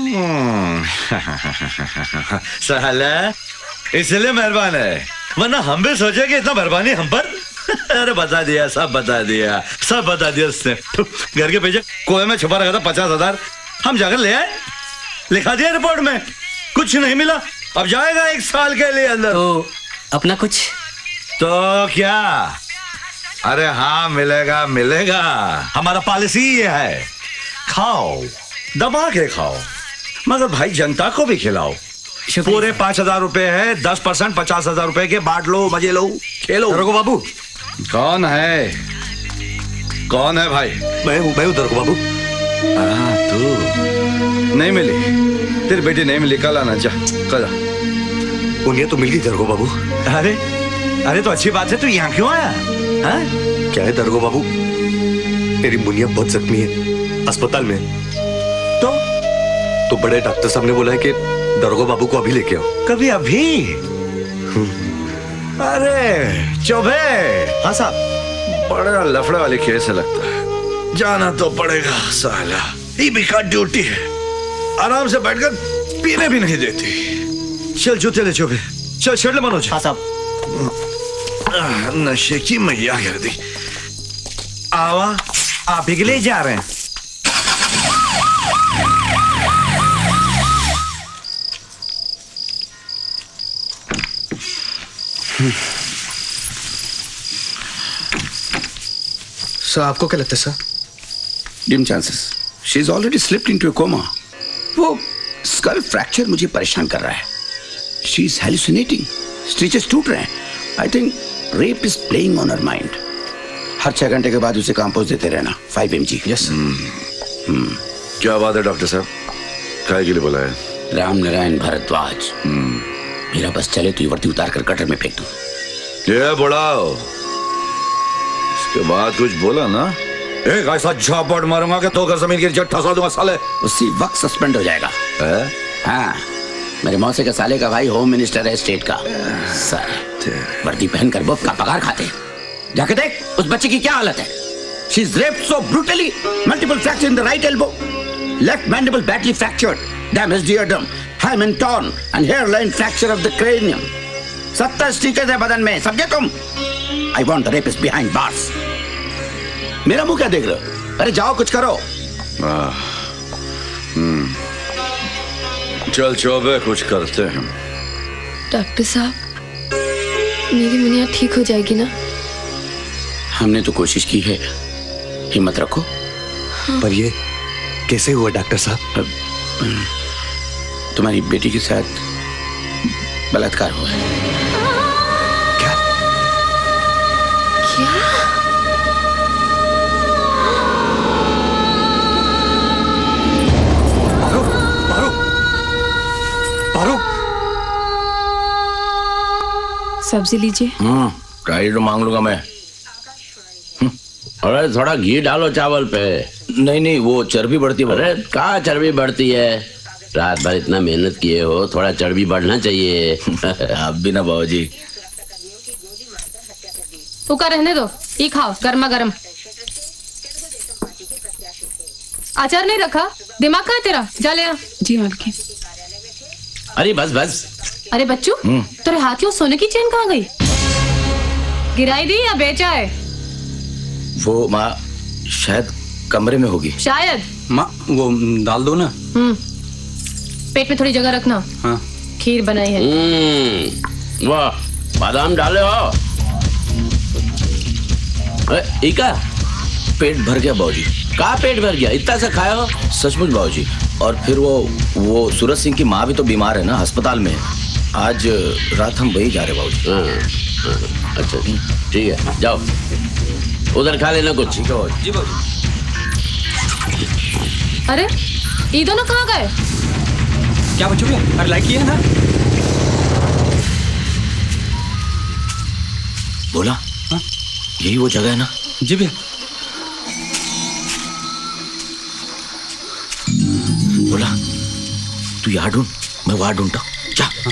साला इसलिए मेहरबान है, वरना हम भी सोचे कि इतना मेहरबानी हम पर। अरे बता दिया, सब बता दिया, सब बता दिया उसने। घर के पीछे कुएं में छुपा रखा था 50,000, हम जाकर ले आए, लिखा दिया रिपोर्ट में, कुछ नहीं मिला। अब जाएगा 1 साल के लिए अंदर। तो अपना कुछ तो क्या? अरे हाँ, मिलेगा मिलेगा, हमारा पॉलिसी ये है, खाओ, दबा के खाओ, मगर भाई जनता को भी खिलाओ। पूरे 5,000 रुपए है, 10% 50,000 रुपए के बांट लो, मजे लो, खेलो। दरोगा बाबू। कौन है? कौन है भाई? मैं हूँ दरोगा बाबू। हाँ तू। नहीं मिली तेरी बेटी, नहीं मिली, कल आना, जा कल। उन्हें तो मिल गई दरोगा बाबू। अरे अरे तो अच्छी बात है, तू यहाँ क्यों आया? हाँ? क्या है दरोगा बाबू, मेरी मुनिया बहुत जख्मी है, अस्पताल में। तो बड़े डॉक्टर साहब ने बोला है कि दरोगा बाबू को अभी लेके आओ। कभी अभी? अरे चौबे। हाँ साहब। बड़ा लफड़े वाली केस है लगता है, जाना तो पड़ेगा साला, ये भी का ड्यूटी है, आराम से बैठकर पीने भी नहीं देती। चल जूते ले चौबे, चल शर्ट ले मनोज। हाँ साहब। नशे की मैया कर दी। आवा, आप ही के लिए जा रहे हैं? सर आपको क्या लगता है sir? Dim chances, she is already slipped into a coma. वो स्कल फ्रैक्चर मुझे परेशान कर रहा है, शी इज हेलुसिनेटिंग, स्टिचेस टूट रहे हैं। I think rape is playing on her mind. हर 6 घंटे के बाद उसे कंपोज देते रहना, 5 mg। यस। क्या बात है डॉक्टर साहब, काय के लिए बुलाया? राम नारायण भारद्वाज, मेरा बस चले तो ये वर्दी उतार कर कटर में फेंक दूं। ये बुलाओ, इसके बाद कुछ बोला ना, एक ऐसा झापड़ मारूंगा कि 2 गज जमीन की जट ठसा दूंगा साले। उसी वक्त सस्पेंड हो जाएगा। हाँ, मेरे मौसे के साले का भाई होम मिनिस्टर है स्टेट का। वर्दी पहनकर बफ का पगार खाते। जाके देख उस बच्चे की क्या हालत है। She is raped so brutally, multiple fractures in the right elbow, left mandible badly fractured, damaged eardrum, hymen torn, and hairline fracture of the cranium. 70 stitches है बदन में, समझे तुम? I want the rapist behind bars. मेरा मुंह क्या देख रहे हो? अरे जाओ कुछ करो। चल चौबे, कुछ करते हैं। डॉक्टर साहब, मेरी मुनिया ठीक हो जाएगी ना? हमने तो कोशिश की है, हिम्मत रखो। पर ये कैसे हुआ डॉक्टर साहब? तुम्हारी बेटी के साथ बलात्कार हुआ है। क्या? सब्जी लीजिए। राइट मांग लूंगा मैं। अरे थोड़ा घी डालो चावल पे। नहीं, वो चर्बी बढ़ती है। अरे कहाँ चर्बी बढ़ती है, रात भर इतना मेहनत किए हो, थोड़ा चर्बी बढ़ना चाहिए। आप भी ना बाबूजी। उका रहने दो, ये खाओ गर्मा गर्म। अचार नहीं रखा? दिमाग कहाँ है तेरा? जा ले आ। जी मालकिन। अरे बस बस। अरे बच्चू, तेरे हाथ में सोने की चेन कहाँ गई? गिराई दी या बेचा है? वो माँ शायद कमरे में होगी। शायद माँ वो डाल दो ना। पेट में थोड़ी जगह रखना। हाँ। खीर बनाई है। वाह, बादाम डाले हो? इका पेट भर गया बाबूजी। कहाँ पेट भर गया? इतना सा खाया हो? सचमुच बाबूजी। और फिर वो सूरज सिंह की माँ भी तो बीमार है ना, अस्पताल में। आज रात हम वही जा रहे बाबूजी। अच्छा ठीक है, जाओ उधर खा लेना कुछ। ठीक है जी बाबूजी। अरे ये दोनों कहाँ गए? क्या बच्चों भैया? अरे लाइट किया है ना? बोला हाँ? यही वो जगह है ना? जी भैया। बोला तू यहाँ ढूंढ, मैं वहां ढूंढता हूँ। जा। हाँ।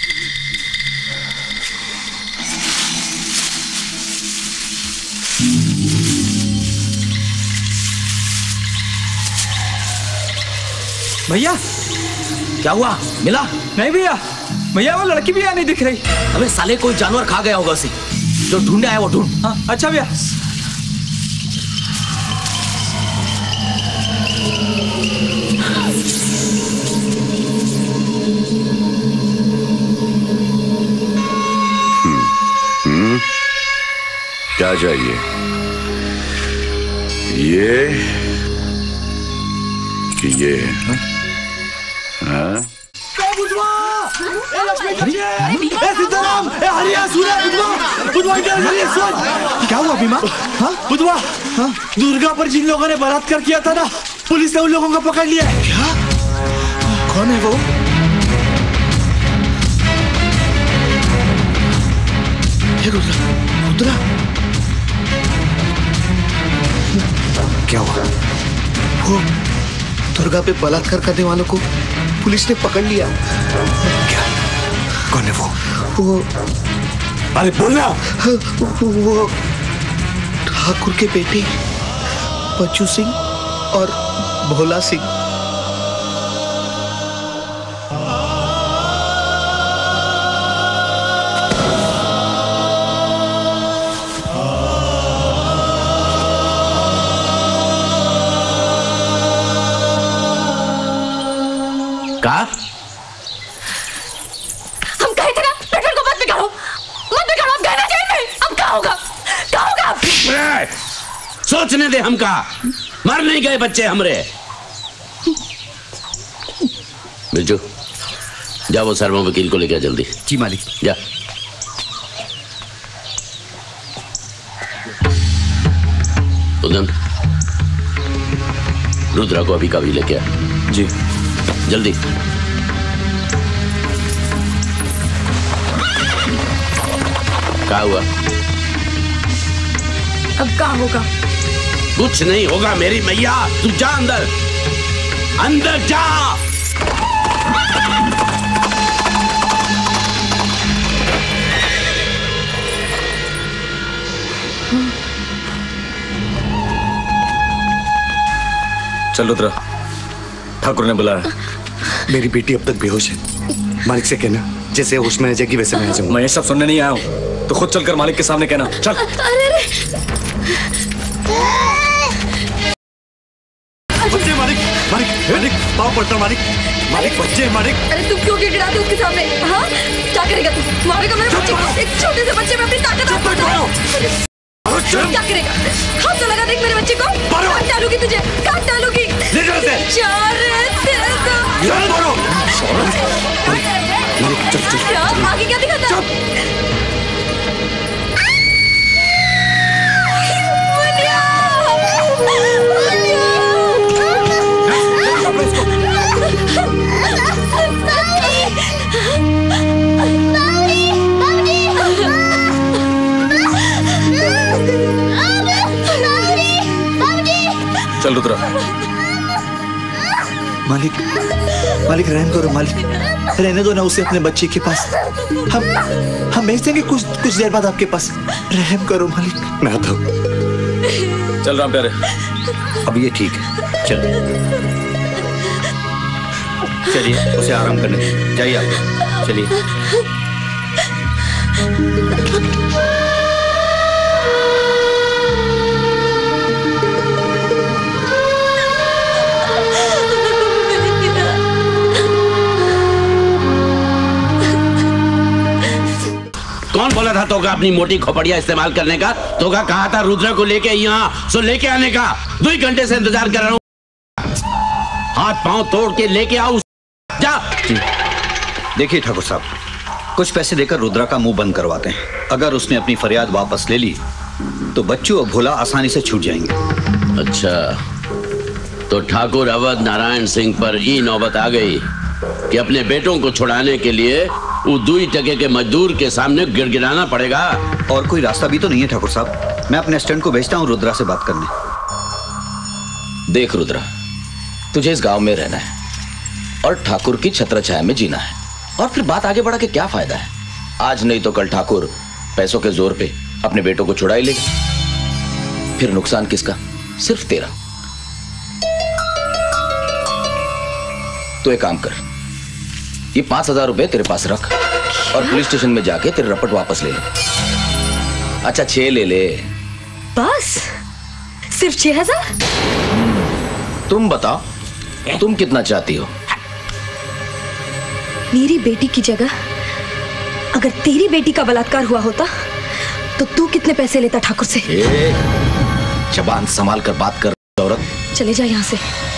भैया क्या हुआ? मिला? नहीं भैया, भैया वो लड़की भी यहाँ नहीं दिख रही। अबे साले कोई जानवर खा गया होगा उसे। जो ढूंढने आया वो ढूंढ। हाँ अच्छा भैया। क्या चाहिए? ये कि ये? हाँ? सीताराम, हरिया सूर्या, बुधवा क्या हुआ भीमा? हाँ बुधवा, हाँ दुर्गा पर जिन लोगों ने बलात्कार किया था ना, पुलिस ने उन लोगों को पकड़ लिया है। क्या? कौन है वो? रुद्रा, क्या हुआ? वो दुर्गा पे बलात्कार करने वालों को पुलिस ने पकड़ लिया। क्या? कौन है वो? अरे बोलना। वो ठाकुर के बेटे बच्चू सिंह और भोला सिंह। हम कहे थे ना पेट्रोल को मत बिगाड़ो, मत बिगाड़ो। हम कहना चाहिए अब क्या होगा? क्या होगा? सोचने दे, हम कहा मर नहीं गए बच्चे हमरे। बिरजू जा वो सर्मा वकील को लेकर जल्दी। जी मालिक। जा। उदम रुद्रा को अभी कभी लेके आ। जी जल्दी। क्या हुआ? अब क्या होगा? कुछ नहीं होगा मेरी मैया, तू जा अंदर, अंदर जा। चल रुद्रा, ठाकुर ने बुलाया। मेरी बेटी अब तक बेहोश है। मालिक से कहना जैसे होश में आ जाएगी वैसे मैं आ जाऊंगा। मैं ये सब सुनने नहीं आया हूँ, तो खुद चलकर मालिक के सामने कहना। चल। अरे बच्चे मालिक, मालिक, मालिक, पाँव पड़ता मालिक, मालिक बच्चे मालिक। अरे तुम क्यों गिड़गिड़ाते हो उसके सामने? हाँ क्या करेगा तू? मारेगा मेरे बच्चे को? एक छोटे से बच्चे में अपनी ताकत क्या करेगा? हाथ तो लगा देख मेरे बच्चे को। काट डालूंगी तुझे, काट डालूंगी। आगे क्या दिखाता? चल रुद्रा। मालिक, मालिक रहने दो मालिक, रहने दो ना उसे अपने बच्चे के पास। हम भेज देंगे कुछ देर बाद आपके पास। रहम करो मालिक। मैं आता हूँ। चल राम प्यारे, अब ये ठीक है। चल चलिए, उसे आराम करने दीजिए। जाइए आप, चलिए। कौन बोला था था तो अपनी मोटी खोपड़िया इस्तेमाल करने का? तो कहा था रुद्रा को लेके यहाँ सो लेके आने का। 2 घंटे से इंतजार कर रहा हूँ। हाथ पांव तोड़ के लेके आओ जा। देखिए ठाकुर साहब, कुछ पैसे देकर रुद्रा का मुंह बंद करवाते हैं। अगर उसने अपनी फरियाद वापस ले ली तो बच्चू और भोला आसानी से छूट जाएंगे। अच्छा, तो ठाकुर अवध नारायण सिंह पर ये नौबत आ गई कि अपने बेटों को छुड़ाने के लिए वो 2 टके के मजदूर के सामने गिड़गिड़ाना पड़ेगा। और कोई रास्ता भी तो नहीं है ठाकुर साहब। मैं अपने असिस्टेंट को भेजता हूँ रुद्रा से बात करने। देख रुद्रा, तुझे इस गांव में रहना है और ठाकुर की छत्रछाया में जीना है, और फिर बात आगे बढ़ा के क्या फायदा है? आज नहीं तो कल ठाकुर पैसों के जोर पे अपने बेटों को छुड़ा ही लेगा। फिर नुकसान किसका? सिर्फ तेरा। तो एक काम कर, ये 5000 रुपए तेरे पास रख और पुलिस स्टेशन में जाके तेरे रपट वापस ले ले। अच्छा 6 ले ले। बस सिर्फ 6000? तुम बताओ, तुम कितना चाहती हो? मेरी बेटी की जगह अगर तेरी बेटी का बलात्कार हुआ होता तो तू कितने पैसे लेता ठाकुर से? जबान संभाल कर बात कर औरत। चले जा यहाँ से।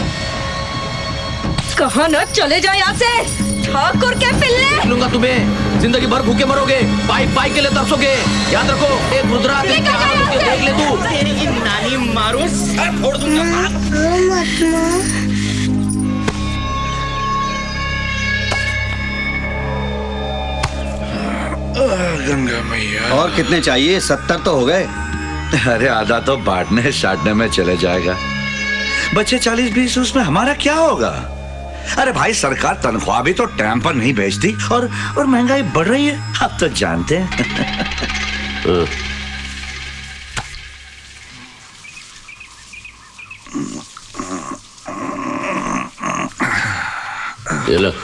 कहा ना चले जा यहाँ से, ठाकुर के पिल्ले। लूंगा तुम्हें, जिंदगी भर भूखे मरोगे, पाई पाई के लिए तरसोगे। याद रखो, एक रुद्रा देख ले तू। तेरी नानी मारू, सर फोड़ दूंगा। गंगा मैया। और कितने चाहिए? 70 तो हो गए। अरे आधा तो बांटने साटने में चले जाएगा, बच्चे 40-20 उसमें हमारा क्या होगा? अरे भाई, सरकार तनख्वाह भी तो टाइम पर नहीं भेजती और महंगाई बढ़ रही है, आप तो जानते हैं। ये लो।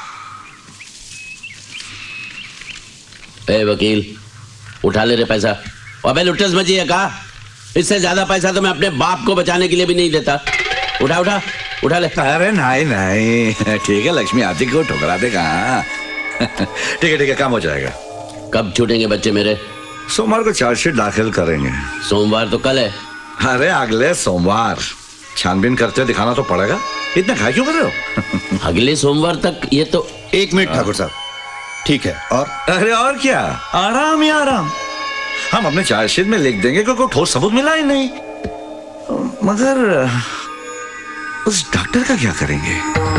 ए वकील, उठा ले रे पैसा। अबे लुट्टे समझिए का, इससे ज्यादा पैसा तो मैं अपने बाप को बचाने के लिए भी नहीं देता। उठा उठा उठा ले। अरे नहीं नहीं, ठीक है, लक्ष्मी आती को ठुकरा देगा। ठीक है, काम हो जाएगा। कब छूटेंगे बच्चे मेरे? सोमवार को चार्जशीट दाखिल करेंगे। सोमवार तो कल है। अरे अगले सोमवार। छानबीन करते दिखाना तो पड़ेगा, इतना घाई क्यों कर रहे हो? अगले सोमवार तक? ये तो 1 मिनट ठाकुर साहब, ठीक है। और अरे और क्या, आराम ही आराम। हम अपने चार्जशीट में लिख देंगे कि कोई ठोस सबूत मिला ही नहीं। मगर उस डॉक्टर का क्या करेंगे?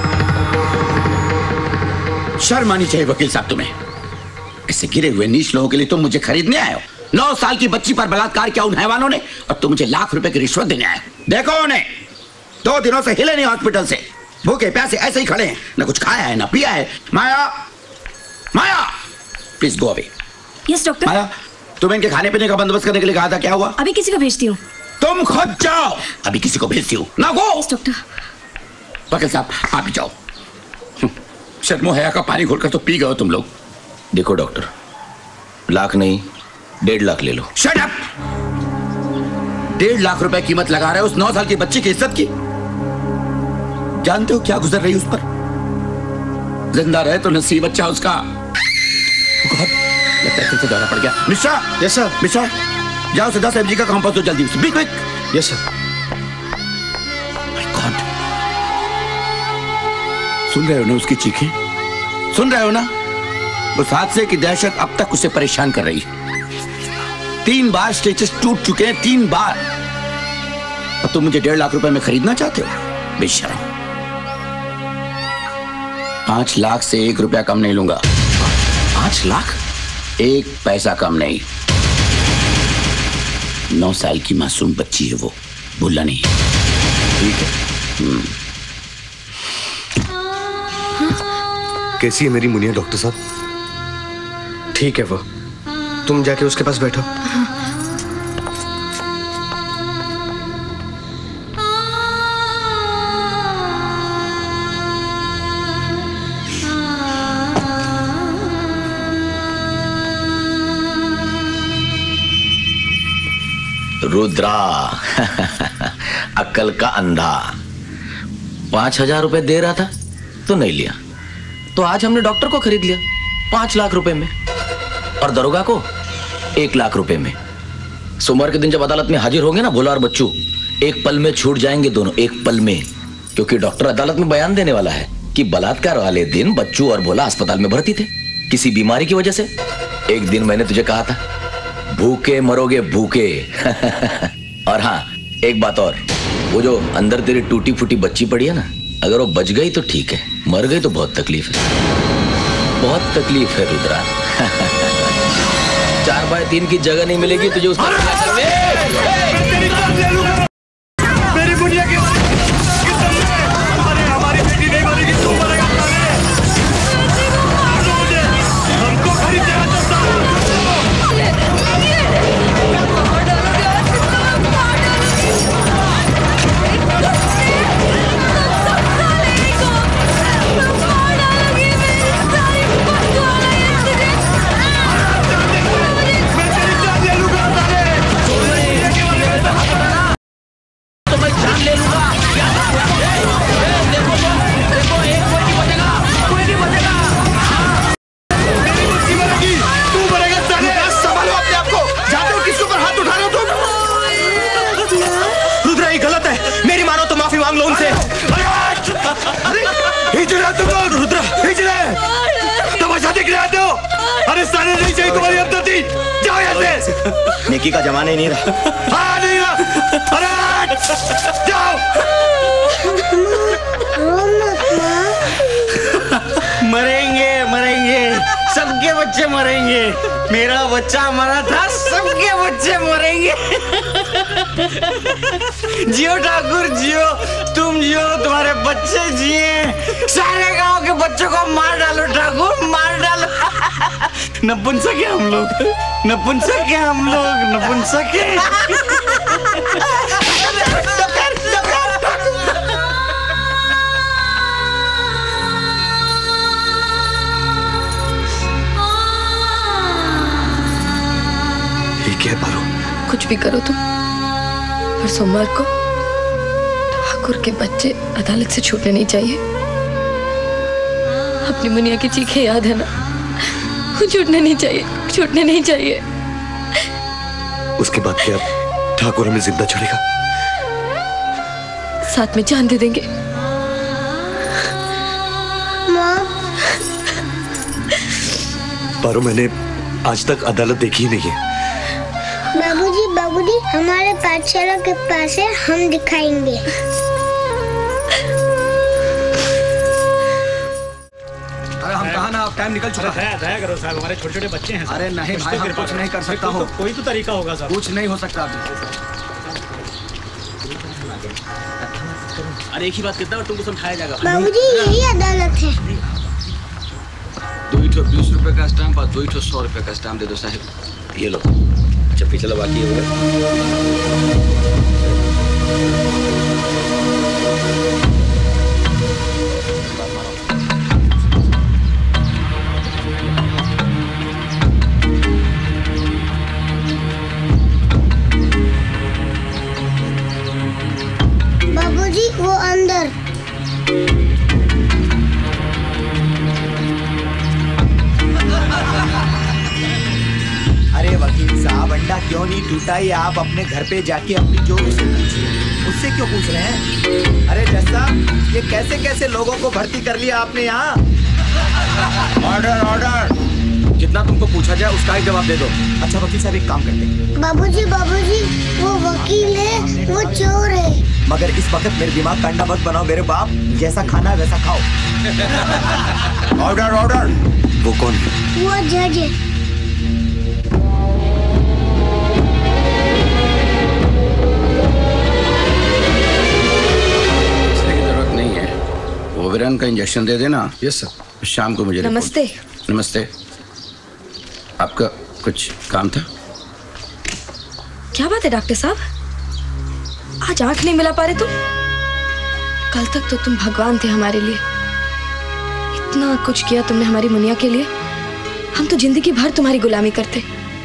शर्म आनी चाहिए वकील साहब तुम्हें। ऐसे गिरे हुए नीच लोगों के लिए तुम मुझे खरीदने आए हो। 9 साल की बच्ची पर बलात्कार किया उन हैवानों ने, और तुम मुझे लाख रुपए की रिश्वत देने आए हो। देखो उन्हें, 2 दिनों से हिले नहीं हॉस्पिटल से, भूखे प्यासे ऐसे ही खड़े हैं, न कुछ खाया है न पिया है। Maya, Maya, please go away. Yes doctor. Maya, तुम्हें इनके खाने पीने का बंदोबस्त करने के लिए कहा था, क्या हुआ? अभी किसी को भेजती हूँ। तुम खुद जाओ। अभी किसी को भेजती हूँ ना? गो। Yes doctor. वकील साहब आप भी जाओ। शर्मो हया का पानी घोलकर तो पी गए हो तुम लोग। देखो डॉक्टर, लाख नहीं 1.5 लाख ले लो। Shut up! 1.5 लाख रुपए कीमत लगा रहे हो उस 9 साल की बच्ची की इज्जत की। जानते हो क्या गुजर रही है उस पर? जिंदा रहे तो नसीब अच्छा उसका। लगता है फिर से दौरा पड़ गया। मिश्रा। Yes sir. मिश्रा, जाओ सीधा सब्जी का काम पर तो जल्दी। Be quick. Yes sir. सुन रहे हो ना उसकी चीखें? सुन रहे हो ना? उस हादसे की दहशत अब तक उसे परेशान कर रही है। 3 बार स्टेचस टूट चुके हैं, 3 बार। अब तुम मुझे 1.5 लाख रुपए में खरीदना चाहते हो? बेशर्म। 5 लाख से 1 रुपया कम नहीं लूंगा। 5 लाख? 1 पैसा कम नहीं। 9 साल की मासूम बच्ची है वो, भूलना नहीं। ठीक है। कैसी है मेरी मुनिया डॉक्टर साहब? ठीक है वो, तुम जाके उसके पास बैठो। रुद्रा अक्ल का अंधा। 5000 रुपए दे रहा था तो नहीं लिया, तो आज हमने डॉक्टर को खरीद लिया 5 लाख रुपए में, और दरोगा को 1 लाख रुपए में। सोमवार के दिन जब अदालत में हाजिर होंगे ना भोला और बच्चू, एक पल में छूट जाएंगे दोनों, एक पल में। क्योंकि डॉक्टर अदालत में बयान देने वाला है कि बलात्कार वाले दिन बच्चू और भोला अस्पताल में भर्ती थे किसी बीमारी की वजह से। एक दिन मैंने तुझे कहा था, भूखे मरोगे भूखे। और हाँ, एक बात और, वो जो अंदर तेरी टूटी फूटी बच्ची पड़ी है ना, अगर वो बच गई तो ठीक है, मर गई तो बहुत तकलीफ है, बहुत तकलीफ है रुद्रा। 4x3 की जगह नहीं मिलेगी तुझे उसका। मेरी बुनिया की हमारी बेटी नहीं मरेगी, तू मरेगा। हमको खरीद नेकी का जमाना ही नहीं रहा। हाँ, नहीं रहा। अरे जाओ। मरेंगे मरेंगे, सबके बच्चे मरेंगे। मेरा बच्चा मरा था, सबके बच्चे मरेंगे। जियो ठाकुर जियो, तुम जियो, तुम्हारे बच्चे जिए, सारे गांव के बच्चों को मार डालो ठाकुर, मार डालो। नपुंसक है हम लोग, नपुंसक है हम लोग, नपुंसक है। क्या पारो? कुछ भी करो तुम, पर सोमवार को ठाकुर के बच्चे अदालत से छूटने नहीं चाहिए। अपनी मुनिया की चीखें याद है ना? वो छूटने नहीं चाहिए, छूटने नहीं चाहिए। उसके बाद क्या ठाकुर हमें जिंदा छोड़ेगा? साथ में जान दे देंगे। पारो, मैंने आज तक अदालत देखी ही नहीं है। बाबूजी बाबूजी, हमारे पाठशाला के पास है, हम दिखाएंगे। अरे हम कहा ना, अब टाइम निकल चुका है। दया करो साहब, हमारे छोटे छोटे बच्चे हैं। अरे नहीं भाई, हम कुछ नहीं कर सकता हूँ। कोई तो तरीका होगा साहब। कुछ नहीं हो सकता अभी। अरे एक ही बात कहता हूँ, तुमको समझाया जाएगा। बाबूजी यही अदालत है। 2 20 रुपए का स्टैम्प और 2 100 रुपए का स्टैम्प दे दो साहब। ये लो। अच्छा पिछला बाकी होगा। बाबूजी वो अंदर। अरे वकील साहब, अंडा क्यों नहीं टूटा, ये आप अपने घर पे जाके अपनी जो उसे पूछिए। मुझसे क्यों पूछ रहे हैं? अरे जज साहब, ये कैसे कैसे लोगों को भर्ती कर लिया आपने यहाँ? ऑर्डर ऑर्डर, जितना तुमको पूछा जाए उसका ही जवाब दे दो। अच्छा वकील साहब, एक काम करते हैं। बाबूजी बाबूजी, वो वकील है, वो चोर है। मगर इस वक्त मेरे दिमाग का अंडा मत बनाओ मेरे बाप, जैसा खाना है वैसा खाओ। Order order. वो कौन है? वो जज है। ओवेरन का इंजेक्शन दे देना। Yes sir. शाम को मुझे नमस्ते। नमस्ते। आपका कुछ काम था? क्या बात है डॉक्टर साहब, आज आंख नहीं मिला पा रहे तुम? कल तक तो तुम भगवान थे हमारे लिए, इतना कुछ किया तुमने हमारी मुनिया के लिए। हम तो जिंदगी भर तुम्हारी गुलामी करते,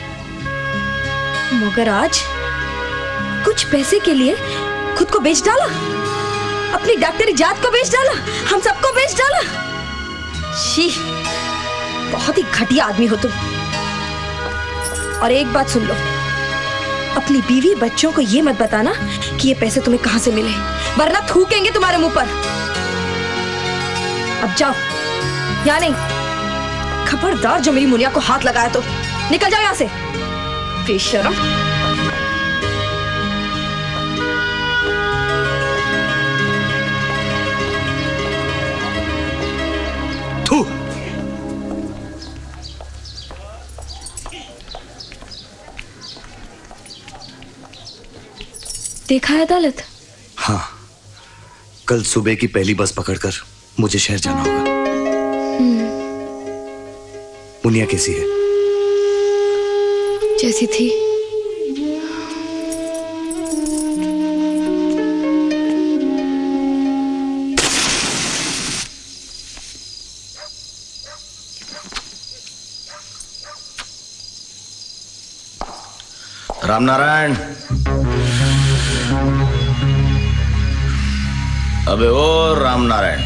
मगर आज कुछ पैसे के लिए खुद को बेच डाला, अपनी डॉक्टरी जात को बेच डाला, हम सबको बेच डाला। शी, बहुत ही घटिया आदमी हो तुम। और एक बात सुन लो, अपनी बीवी बच्चों को ये मत बताना कि ये पैसे तुम्हें कहां से मिले, वरना थूकेंगे तुम्हारे मुंह पर। अब जाओ, यहाँ नहीं। खबरदार जो मेरी मुनिया को हाथ लगाया तो निकल जाओ यहाँ से, बेशरम। देखा है अदालत? हाँ, कल सुबह की पहली बस पकड़कर मुझे शहर जाना होगा। मुनिया कैसी है? जैसी थी। रामनारायण, अबे ओ रामनारायण,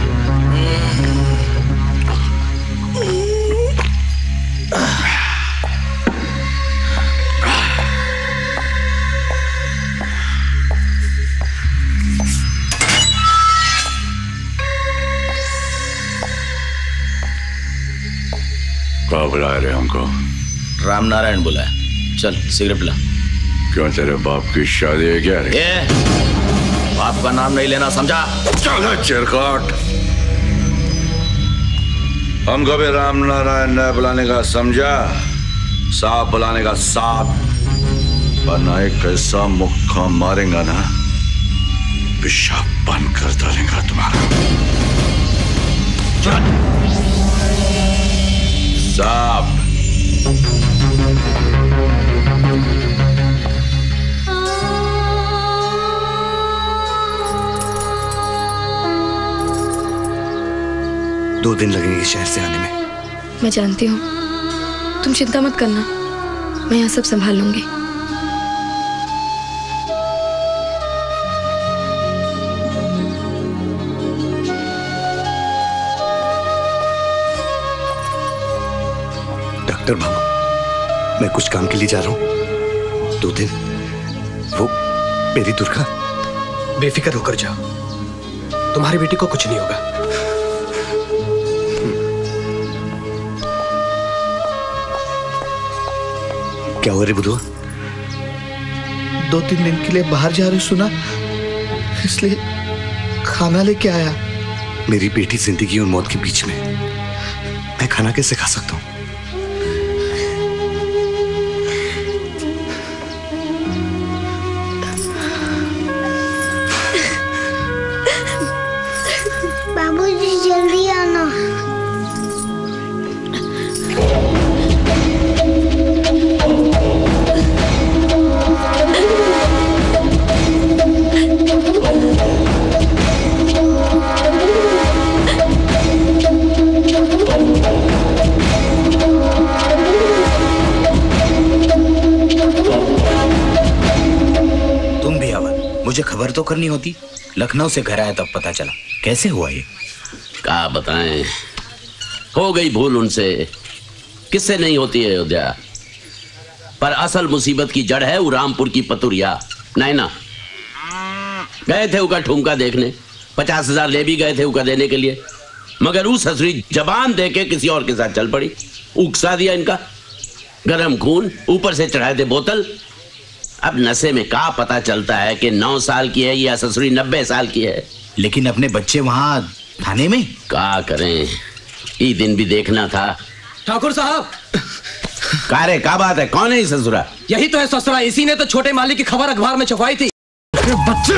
क्या बुला रहे हमको? रामनारायण बुलाया। चल सिगरेट ला। क्यों, तेरे बाप की शादी है क्या? बाप का नाम नहीं लेना, समझा? चलो चिरकाट, हमको भी रामनारायण न बुलाने का समझा, साहब बुलाने का साहब, वरना एक कैसा मुक्का मारेगा ना, पेशाब बंद कर डालेगा तुम्हारा। साहब, दो दिन लगेंगे शहर से आने में। मैं जानती हूँ, तुम चिंता मत करना, मैं यहाँ सब संभाल लूंगी। डॉक्टर बाबू, मैं कुछ काम के लिए जा रहा हूँ, 2 दिन। वो मेरी दुर्गा। बेफिक्र होकर जाओ, तुम्हारी बेटी को कुछ नहीं होगा। क्या हो रही बुधवा? 2-3 दिन के लिए बाहर जा रही सुना, इसलिए खाना लेके आया। मेरी बेटी जिंदगी और मौत के बीच में, मैं खाना कैसे खा सकता हूँ? बाबूजी जल्दी आना। मुझे खबर तो करनी होती। लखनऊ से घर आया तब पता चला। कैसे हुआ ये? क्या बताएं, हो गई भूल उनसे, किससे नहीं होती है अयोध्या। पर असल मुसीबत की जड़ है वो रामपुर की पतुरिया नैना। गए थे उका ठुमका देखने, 50,000 ले भी गए थे उका देने के लिए, मगर उस हसरी जबान दे के किसी और के साथ चल पड़ी। उकसा दिया इनका गरम खून, ऊपर से चढ़ाए थे बोतल। अब नशे में क्या पता चलता है कि 9 साल की है या ससुरी 90 साल की है। लेकिन अपने बच्चे वहां थाने में क्या करें, ये दिन भी देखना था। ठाकुर साहब, कारे क्या बात है, कौन है ससुरा? यही तो है ससुरा, इसी ने तो छोटे मालिक की खबर अखबार में छपवाई थी। बच्चे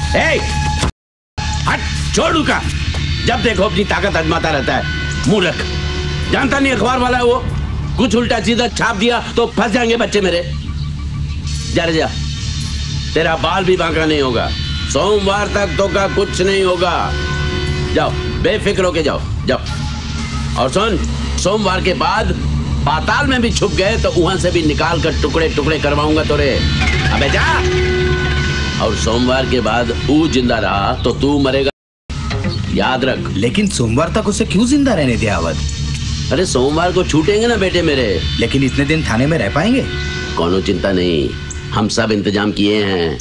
हट, छोड़ का। जब देखो अपनी ताकत आजमाता रहता है, मूर्ख। जानता नहीं अखबार वाला है वो, कुछ उल्टा सीधा छाप दिया तो फंस जाएंगे बच्चे मेरे। जा रे जा, तेरा बाल भी बांका नहीं होगा, सोमवार तक तो का कुछ नहीं होगा। जाओ बेफिक्र होके जाओ, जाओ। और सुन, सोमवार के बाद पाताल में भी छुप गए तो वहां से भी निकाल कर टुकड़े टुकड़े करवाऊंगा तोरे। अबे जा। और सोमवार के बाद वो जिंदा रहा तो तू मरेगा, याद रख। लेकिन सोमवार तक उसे क्यों जिंदा रहने दिया अवध? अरे सोमवार को छूटेंगे ना बेटे मेरे। लेकिन इतने दिन थाने में रह पाएंगे? कोनो चिंता नहीं, हम सब इंतजाम किए हैं।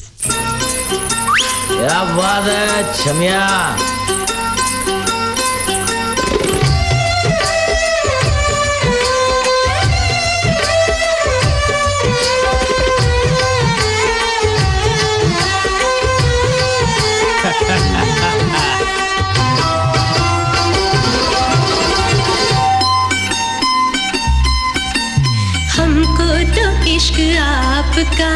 क्या बात है छमिया। हमको तो इश्क आपका,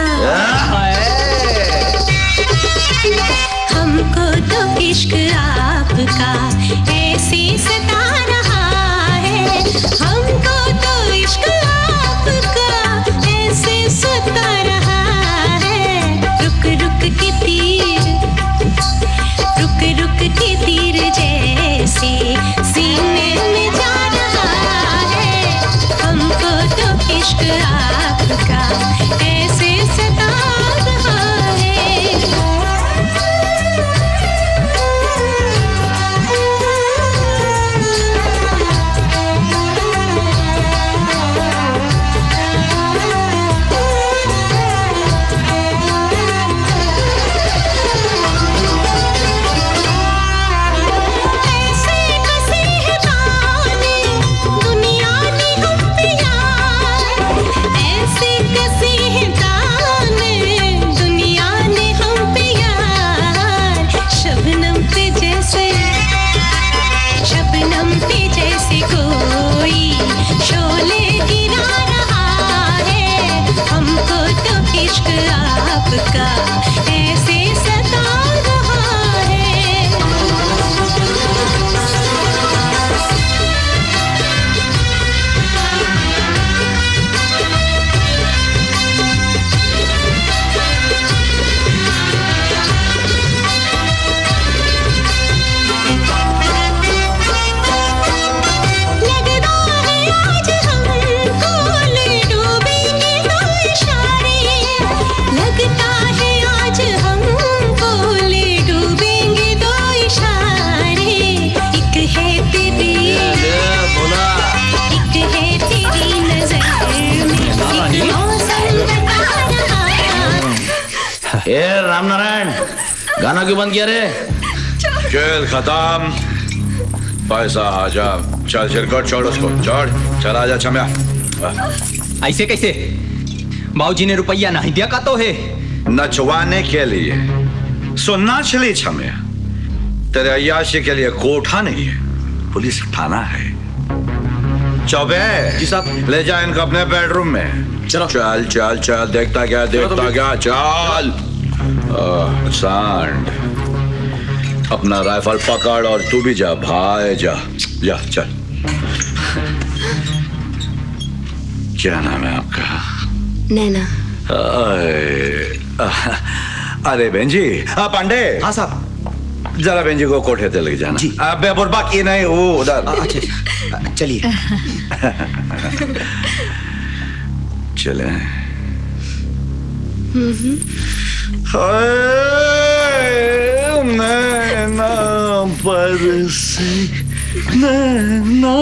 हमको तो इश्क आपका ऐसे सता रहा है। हमको तो इश्क आपका ऐसे सता रहा है। रुक रुक के तीर, रुक रुक के तीर जैसे सीने में जा रहा है। हमको तो इश्क आपका ऐसे सता रहा है। ए राम नारायण, गाना क्यों बंद किया रे? खेल खत्म, पैसा आजा। चल चिरकुट छोड़ उसको, छोड़। चल आजा छमिया। ऐसे कैसे? बाबूजी ने रुपया नहीं दिया का तो है। नचवाने के लिए सुनना चली छमिया, तेरे अय्याशी के लिए कोठा नहीं है, पुलिस थाना है। चौबे जी साहब, ले जा इनको अपने बेडरूम में। चलो चल चल चल, देखता क्या देखता क्या, चल। सांड, अपना राइफल पकड़ और तू भी जा भाई, जा जा चल। क्या नाम है आपका? नैना। अरे बहन जी। पांडे। हाँ साहब, जरा बहन जी को कोठे पे लेके जाना। जी। अबे बाकी नहीं, वो उधर। अच्छा चलिए। चले। नैना बरसे, नैना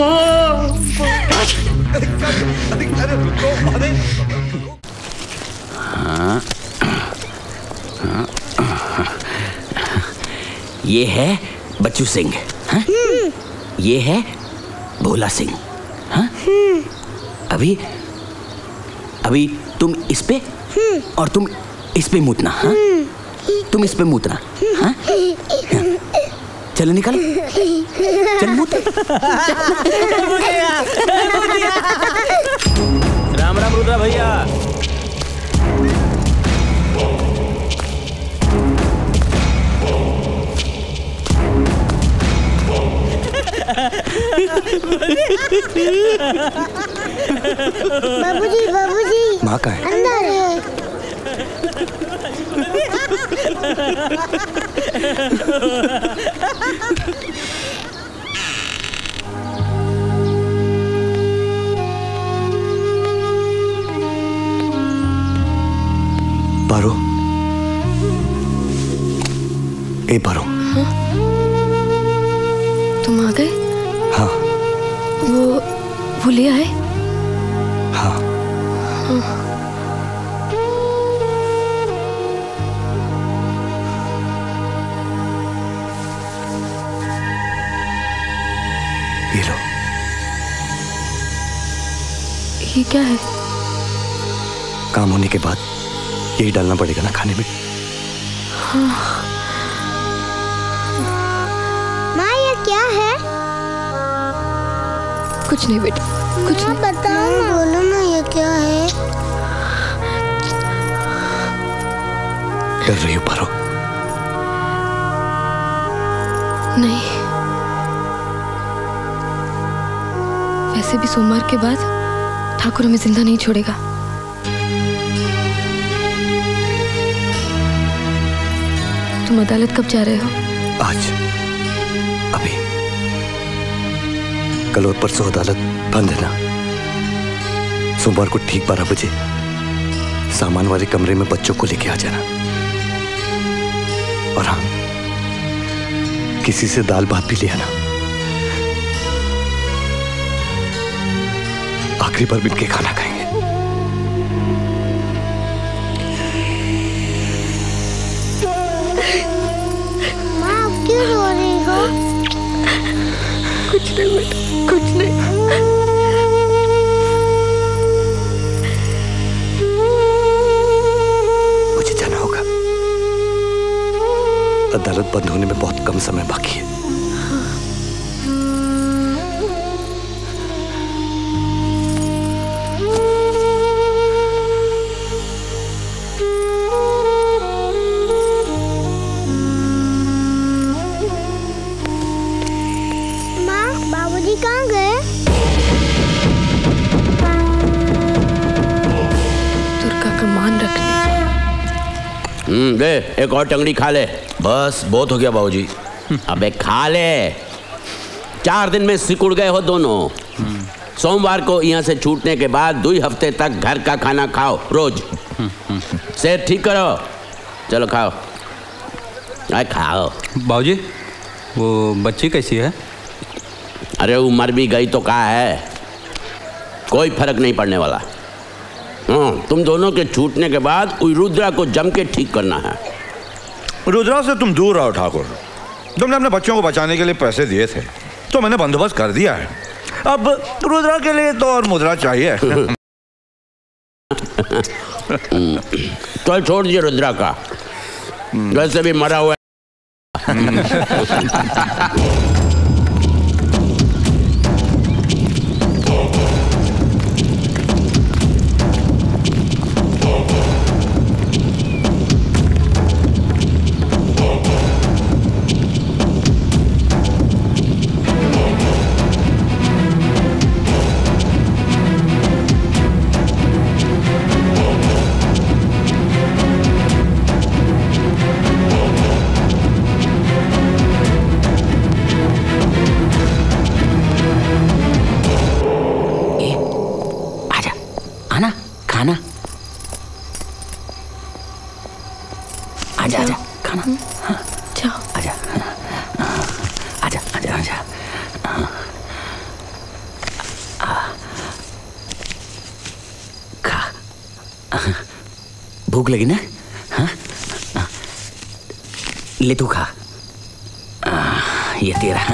ये है बच्चू सिंह, हाँ? ये है भोला सिंह, हाँ? अभी अभी तुम इस पे और तुम इस पे मूतना, हाँ? तुम इस पे मूतना, हाँ? चलो निकल, चल मूत। राम राम रुद्रा भैया। बाबूजी बाबूजी, माँ कहाँ है? अंदर है। पारो, ए पारो। तुम आ गए? हाँ। वो वो ले आए? हाँ। ये लो। ये क्या है? काम होने के बाद यही डालना पड़ेगा ना खाने में। हाँ। माँ ये क्या है? कुछ नहीं बेटा, कुछ नहीं। बताओ ना, बोलो ना ये क्या है? डर रही हो पारो? नहीं, वैसे भी सोमवार के बाद ठाकुर हमें जिंदा नहीं छोड़ेगा। तुम अदालत कब जा रहे हो? आज, अभी। कल और परसों अदालत बंद है ना। सोमवार को ठीक 12 बजे सामान वाले कमरे में बच्चों को लेके आ जाना। और हाँ, किसी से दाल भात भी ले आना। आखिरी बार मिलके खाना खाएंगे। माँ आप क्यों रो रही हो? कुछ नहीं बेटा, कुछ नहीं। मुझे जाना होगा। अदालत बंद होने में बहुत कम समय बाकी है। बाबूजी कहाँ गए? दुर्गा का मान रखने। दे एक और टंगड़ी खा ले। बस बहुत हो गया बाबूजी। अबे खा ले। 4 दिन में सिकुड़ गए हो दोनों। सोमवार को यहाँ से छूटने के बाद 2 हफ्ते तक घर का खाना खाओ रोज। सेहत ठीक करो। चलो खाओ। खाओ। बाबूजी वो बच्ची कैसी है? अरे उम्र भी गई तो कहा है, कोई फर्क नहीं पड़ने वाला। तुम दोनों के छूटने के बाद रुद्रा को जम के ठीक करना है। रुद्रा से तुम दूर रहो ठाकुर। तुमने अपने बच्चों को बचाने के लिए पैसे दिए थे तो मैंने बंदोबस्त कर दिया है। अब रुद्रा के लिए तो और मुद्रा चाहिए। तो छोड़ दिए रुद्रा का, वैसे भी मरा हुआ है। भूख लगी ना? हाँ? ले तू खा। ये तेरा।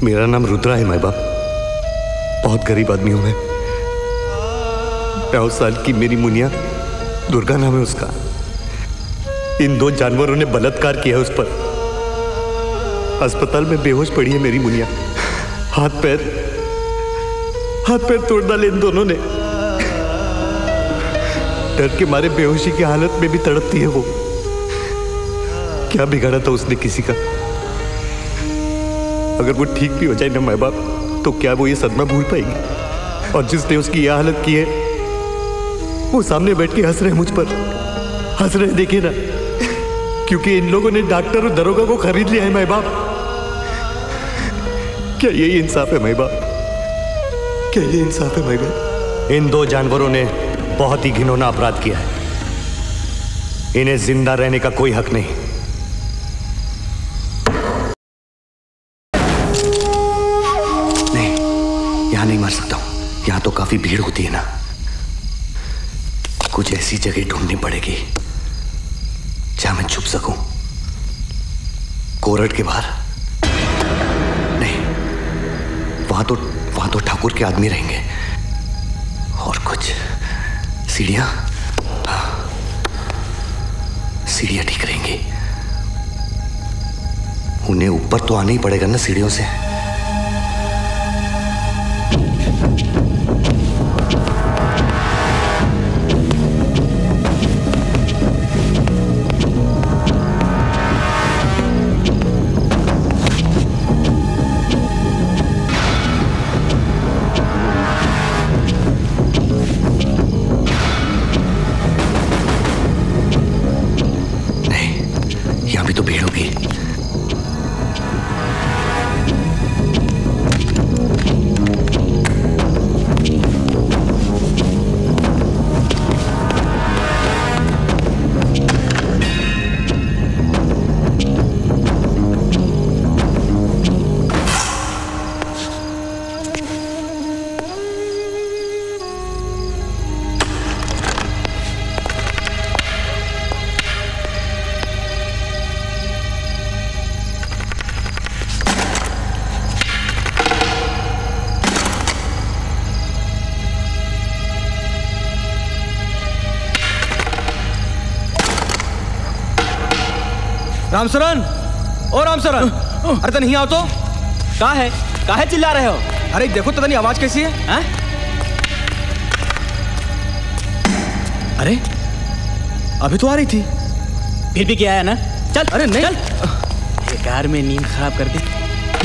मेरा नाम रुद्रा है माई बाप। बहुत गरीब आदमी हूं मैं। 9 साल की मेरी मुनिया दुर्गा नाम है उसका। इन 2 जानवरों ने बलात्कार किया उस पर। अस्पताल में बेहोश पड़ी है मेरी मुनिया। हाथ पैर तोड़ डाले इन दोनों ने। डर के मारे बेहोशी की हालत में भी तड़पती है वो। क्या बिगाड़ा था उसने किसी का? अगर वो ठीक भी हो जाए ना माँ बाप, तो क्या वो ये सदमा भूल पाएगी? और जिसने उसकी यह हालत की है वो सामने बैठ के हंस रहे मुझ पर। हंस रहे देखिए ना, क्योंकि इन लोगों ने डॉक्टर और दरोगा को खरीद लिया है माँ बाप। क्या यही इंसाफ है माँ बाप? क्या ये इंसाफ है माँ बाप? इन 2 जानवरों ने बहुत ही घिनौना अपराध किया है। इन्हें जिंदा रहने का कोई हक नहीं। यहां नहीं मार सकता हूं। यहां तो काफी भीड़ होती है ना। कुछ ऐसी जगह ढूंढनी पड़ेगी जहां मैं छुप सकूं। कोरट के बाहर नहीं, वहां तो ठाकुर के आदमी रहेंगे। और कुछ सीढ़ियां, सीढ़ियां ठीक रहेंगी। उन्हें ऊपर तो आना ही पड़ेगा ना सीढ़ियों से। रामसरन, ओ रामसरन, अरे तो नहीं आओ तो? कहाँ है चिल्ला रहे हो? अरे देखो तो नहीं आवाज कैसी है? अरे अभी तो आ रही थी। फिर भी क्या है ना? चल। अरे नहीं, चल। बेकार में नींद खराब कर दी।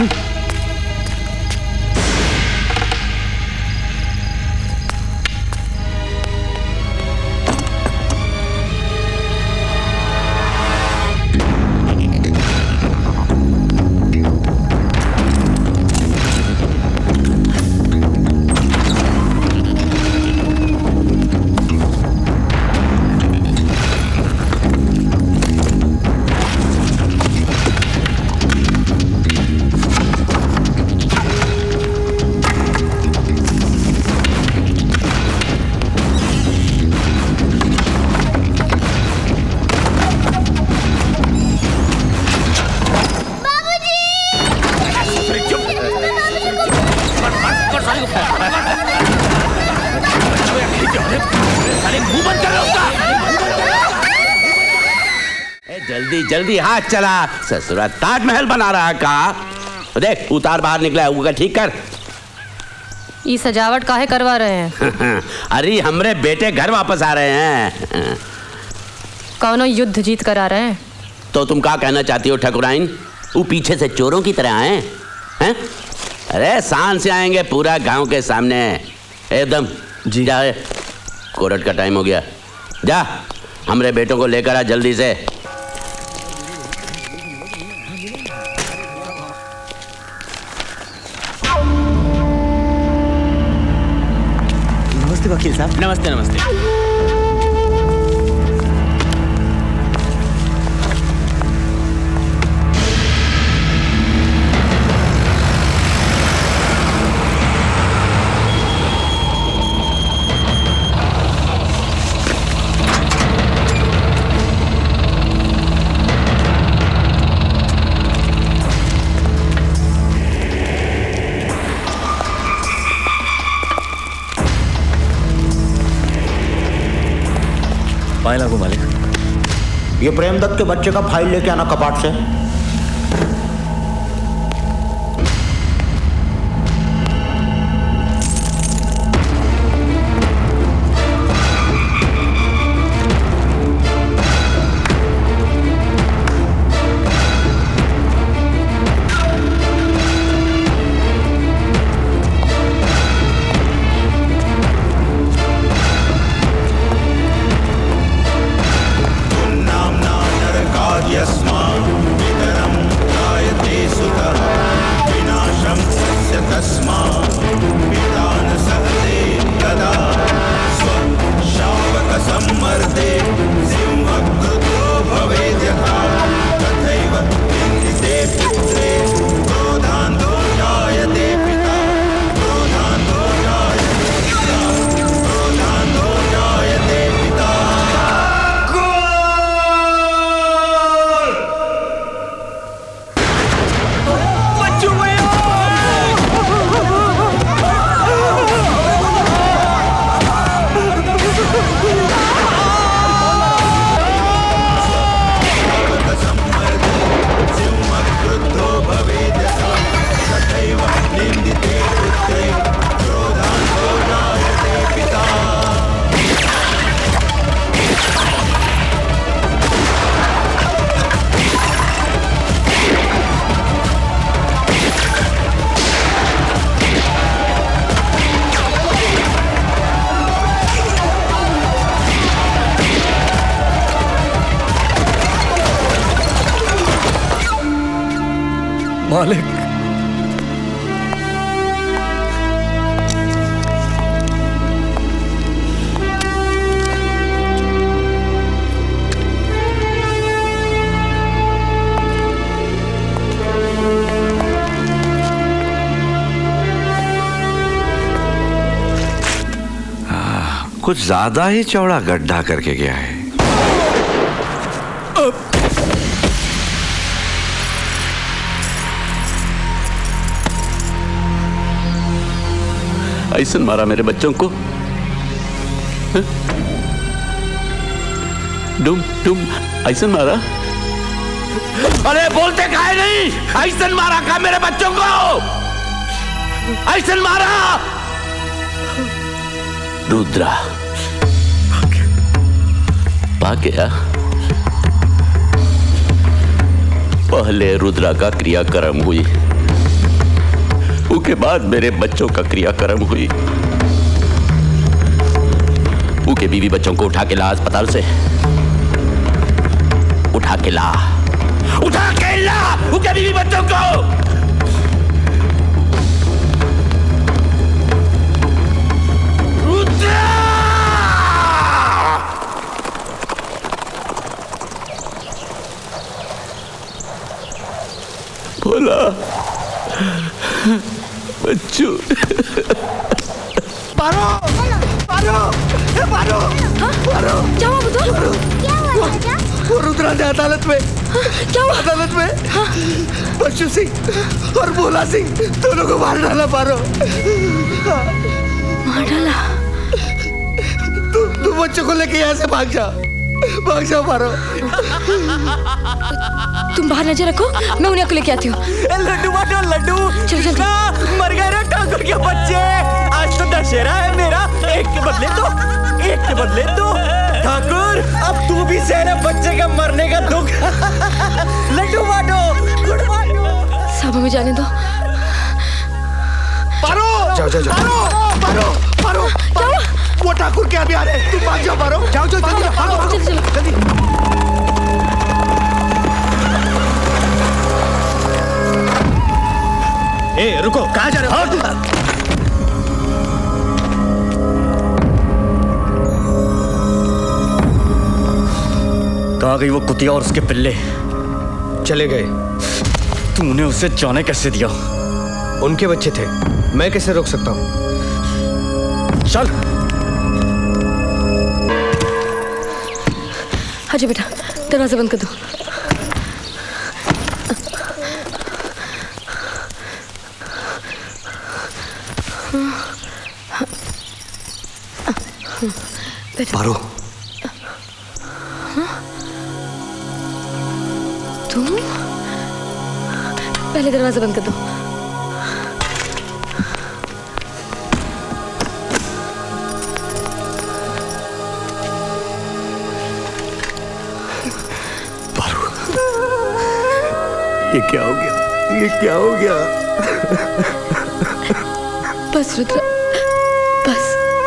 जल्दी हाथ चला। ससुरा ताजमहल बना रहा का। देख उतार बाहर निकला है, वो ठीक कर। ये सजावट काहे करवा रहे हैं? अरे हमरे बेटे घर वापस आ रहे हैं। कौनो युद्ध जीत कर आ रहे हैं? तो तुम क्या कहना चाहती हो ठकुराइन? वो पीछे से चोरों की तरह आए हैं? अरे शान से आएंगे पूरा गांव के सामने एकदम। जी जा, कोरट का टाइम हो गया। जा हमरे बेटों को लेकर आ जल्दी से। नमस्ते वकील साहब। नमस्ते नमस्ते। लागू मालिक? ये प्रेमदत्त के बच्चे का फाइल लेके आना कपाट से। मालिक, कुछ ज्यादा ही चौड़ा गड्ढा करके गया है। ऐसा मारा मेरे बच्चों को? डुम डुम ऐसा मारा? अरे बोलते काहे नहीं? ऐसा मारा का मेरे बच्चों को? ऐसा मारा? रुद्रा पा गया। पहले रुद्रा का क्रियाक्रम हुई, उसके बाद मेरे बच्चों का क्रियाक्रम हुई। उनके बीवी बच्चों को उठा के ला अस्पताल से, उठा के ला उनके बीवी बच्चों को। बोला बच्चों पारो पारो पारो पारो क्या हुआ बुद्धू? क्या हुआ राजा? वो रुद्रा ने अदालत में क्या हुआ? अदालत में बच्चू सिंह और भोला सिंह दोनों को मार डाला। पारो मार डाला? तू बच्चों को लेके यहाँ से भाग जाओ पारो। तुम बाहर नजर रखो, मैं उन्हें को लेके आती हूँ। लड्डू बांटो लड्डू। चल जल्दी। मर गए ना ठाकुर के बच्चे। आज तो दशहरा है मेरा, एक के बदले दो। ठाकुर अब तू भी सहना बच्चे का मरने का दुख। लड्डू बांटो, गुड़ बांटो। सब हमें जाने दो। पारो जाओ पारो वो ठाकुर के अभी आ रहे हैं। तुम भाग जाओ पारो। जाओ जल्दी। ए रुको, कहाँ जा रहे हो? कहाँ गई वो कुतिया और उसके पिल्ले? चले गए। तूने उसे जाने कैसे दिया? उनके बच्चे थे, मैं कैसे रोक सकता हूँ? चल। आजा बेटा, दरवाजा बंद कर दो। पारो तुम पहले दरवाजा बंद कर दो। ये क्या हो गया? ये क्या हो गया? बस रुद्र, बस।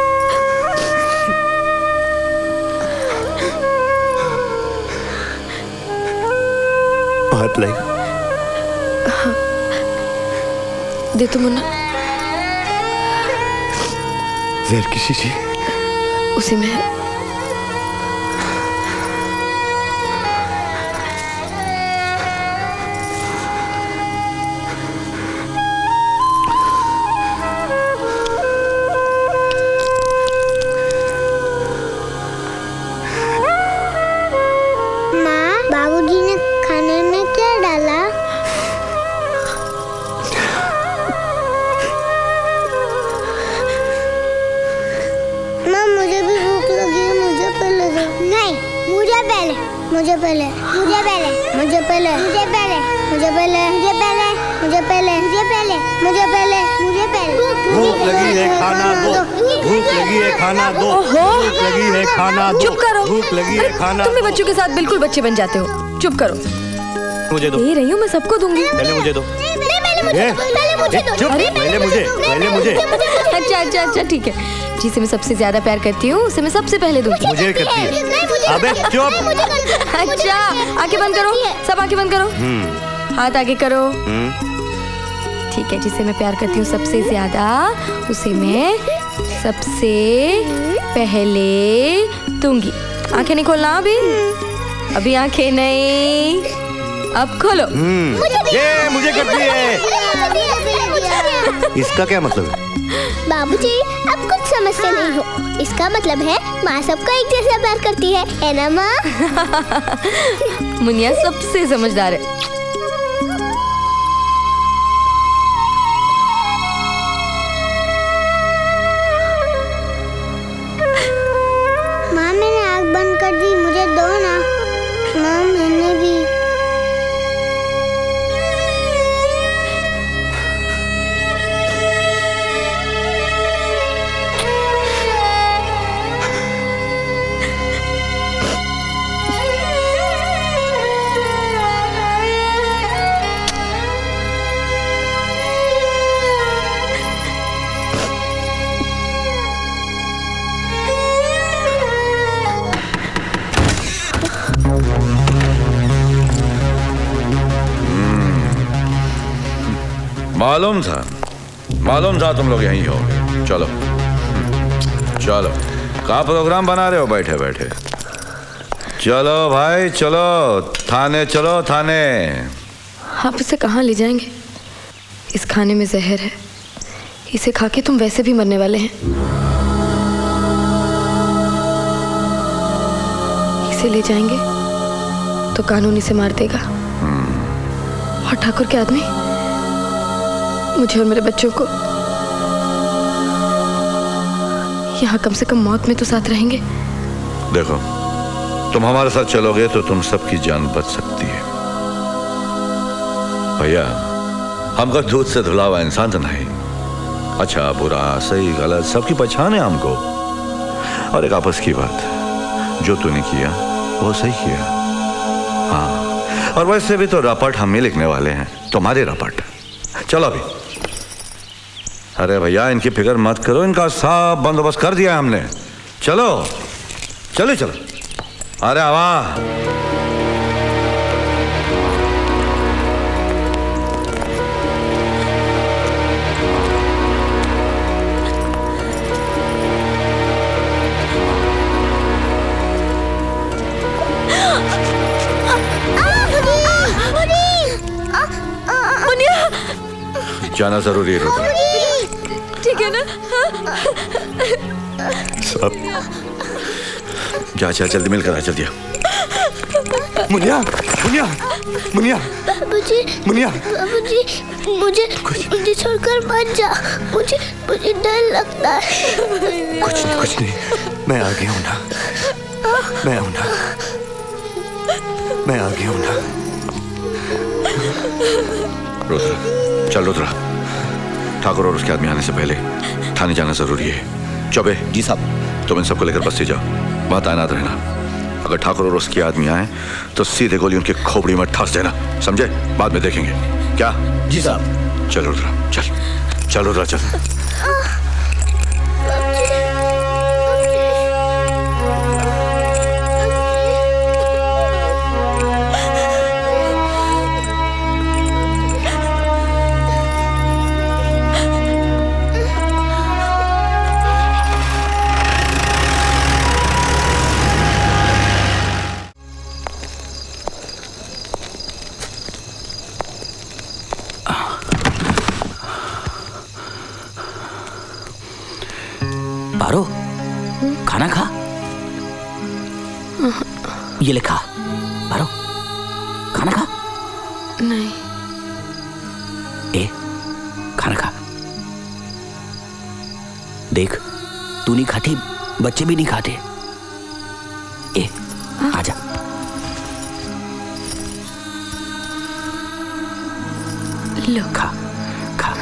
हाथ लाई। हाँ। दे तो मुन्ना। जहर की शीशी उसी में है। तुम भी बच्चों के साथ बिल्कुल बच्चे बन जाते हो। चुप करो। मुझे दो। दे रही हूँ, मैं सबको दूंगी। पहले मुझे दो। पहले मुझे। अच्छा ठीक है। जिसे मैं सबसे ज्यादा प्यार करती हूँ उसे मैं सबसे पहले दूंगी। मुझे करती है। अबे चुप। अच्छा आंखें बंद करो, सब आंखें बंद करो। हाथ आगे करो। ठीक है, जिसे मैं प्यार करती हूँ सबसे ज्यादा उसे मैं सबसे पहले दूंगी। आंखें नहीं खोलना अभी आंखें नहीं, अब खोलो। ये मुझे करती है। इसका क्या मतलब है? बाबूजी आप कुछ समझते नहीं हो। इसका मतलब है माँ सबको एक जैसा प्यार करती है ना माँ? मुनिया सबसे समझदार है। माँ मैंने आँख बंद कर दी, मुझे दो ना। माँ मैंने भी। मालूम था तुम लोग यहीं होगे। चलो चलो, कहाँ प्रोग्राम बना रहे हो बैठे बैठे? चलो भाई चलो, थाने चलो थाने। आप इसे कहाँ ले जाएंगे? इस खाने में जहर है, इसे खा के तुम वैसे भी मरने वाले हैं। इसे ले जाएंगे तो कानून इसे मार देगा। और ठाकुर के आदमी मुझे और मेरे बच्चों को यहाँ कम से कम मौत में तो साथ रहेंगे। देखो, तुम हमारे साथ चलोगे तो तुम सबकी जान बच सकती है। भैया, हम कोई दूध से धुला हुआ इंसान तो नहीं। अच्छा बुरा सही गलत सबकी पहचान है हमको। और एक आपस की बात, जो तूने किया वो सही किया। हाँ, और वैसे भी तो रपट हम ही लिखने वाले हैं, तुम्हारे रपट। चलो अभी। अरे भैया इनकी फिक्र मत करो, इनका सब बंदोबस्त कर दिया हमने। चलो चलो चलो। अरे आवा। जाना जरूरी है। ठीक है ना? सब जा जल्दी मिलकर आ, जल्दी। मुनिया मुनिया मुनिया बाबूजी मुनिया बाबूजी मुझे छोड़कर मत जा। मुझे डर लगता है। कुछ नहीं, मैं आ गया हूँ ना। मैं आ गया हूँ ना। रुद्रा, चल रुद्रा। ठाकुर और उसके आदमी आने से पहले थाने जाना जरूरी है। चौबे। जी साहब। तुम इन सबको लेकर बस्ती जाओ, वहां तैनात रहना। अगर ठाकुर और उसके आदमी आए तो सीधे गोली उनकी खोपड़ी में ठस देना, समझे? बाद में देखेंगे। क्या? जी साहब। चल रुद्रा, चल चल रुद्रा, चल। पारो, खाना खा। ये ले खा। पारो, खाना खा। नहीं। ए, खाना खा। देख, तू नहीं खाती, बच्चे भी नहीं खाते। ए, आजा। लो। खा, खा।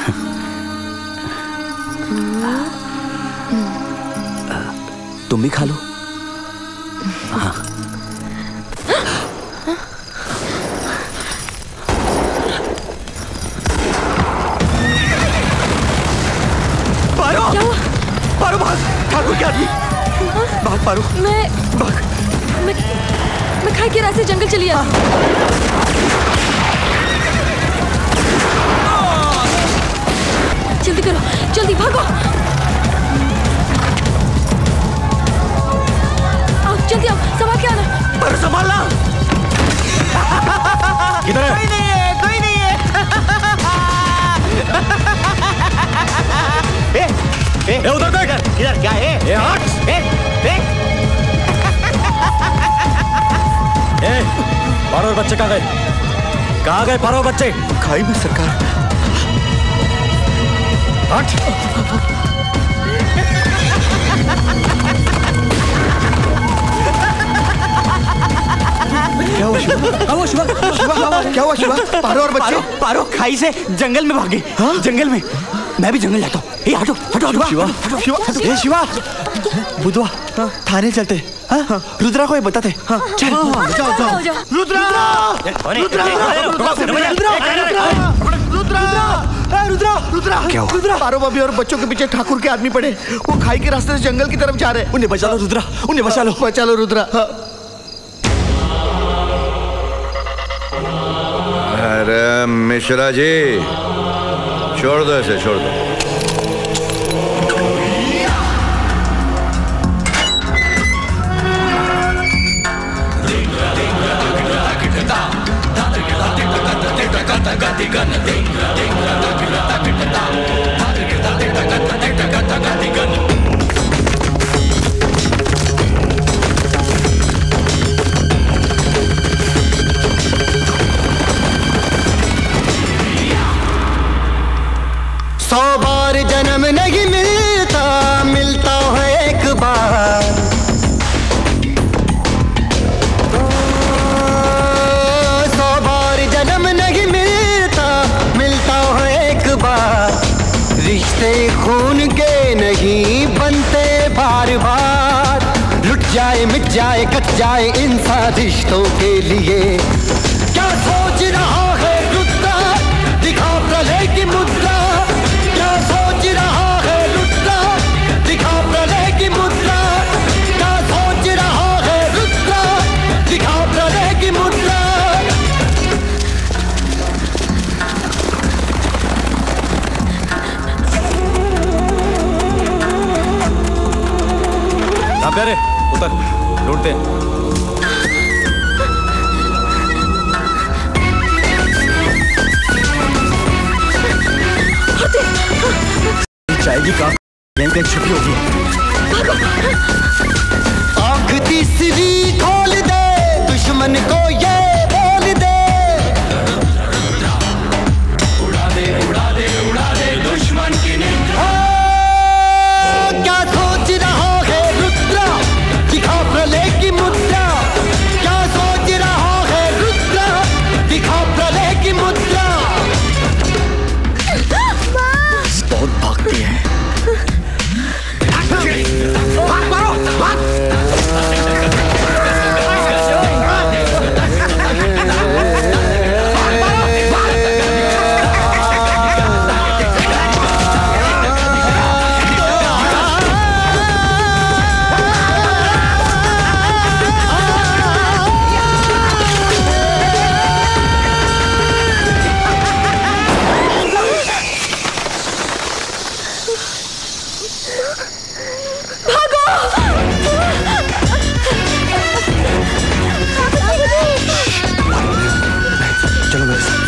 तुम भी खा लो। हाँ। पारो, पारो भाग, ठाकुर के आदमी। भाग पारो। मैं खाई के रास्ते जंगल चली आती। जल्दी करो, जल्दी भागो। जल्दी आओ, संभाल के आना। पर संभालना। किधर है? कोई नहीं है, कोई नहीं है। ए, उधर देख। इधर क्या है? ए, हट। देख। ए, पारो और बच्चे कहाँ गए? कहाँ गए पारो बच्चे? खाई में सरकार। हट। क्या हुआ शिवा? क्या हुआ शिवा? पारो और बच्चे? पारो खाई से जंगल में भागे। जंगल में। मैं भी जंगल जाता हूँ। हटो हटो शिवा, शिवा, शिवा, बुधवा थाने चलते। रुद्रा को ये बताते। चल। जाओ। रुद्रा, रुद्रा, क्या हुआ? रुद्रा, पारो भाभी और बच्चों के पीछे ठाकुर के आदमी पड़े। वो खाई के रास्ते से जंगल की तरफ जा रहे हैं। उन्हें बचा लो रुद्रा, उन्हें बचा लो। बचा लो रुद्रा। अरे मिश्रा जी, छोड़ दो इसे, छोड़ दो। जन्म नहीं मिलता, मिलता है एक बार। 100 बार जन्म नहीं मिलता, मिलता है एक बार। रिश्ते खून के नहीं बनते बार बार। लुट जाए, मिट जाए, कट जाए इंसान रिश्तों के लिए। क्या सोच रहा है रुद्रा, दिखा प्रलय की मुद्रा। क्या सोच रहा है रुद्रा, दिखा प्रलय की मुद्रा। क्या सोच रहा है रुद्रा, दिखा प्रलय की मुद्रा। कहाँ रे? उतर, ढूंढते हैं। जाएगी कहाँ? यहीं कहीं छुपी होगी। आँख तीसरी खोल दे, दुश्मन को ये बोल दे। उड़ा दे, उड़ा दे, उड़ा दे दुश्मन की निंदा। क्या सोच रहा है रुद्रा, दिखा प्रलय की मुद्रा। क्या सोच रहा है रुद्रा, दिखा प्रलय की मुद्रा। मेरे साथ।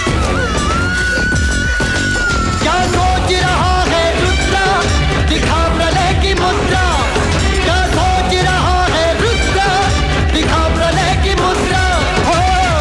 क्या सोच रहा है रुद्रा, दिखा प्रलय की मुद्रा। क्या सोच रहा है रुद्रा, दिखा प्रलय की मुद्रा। हो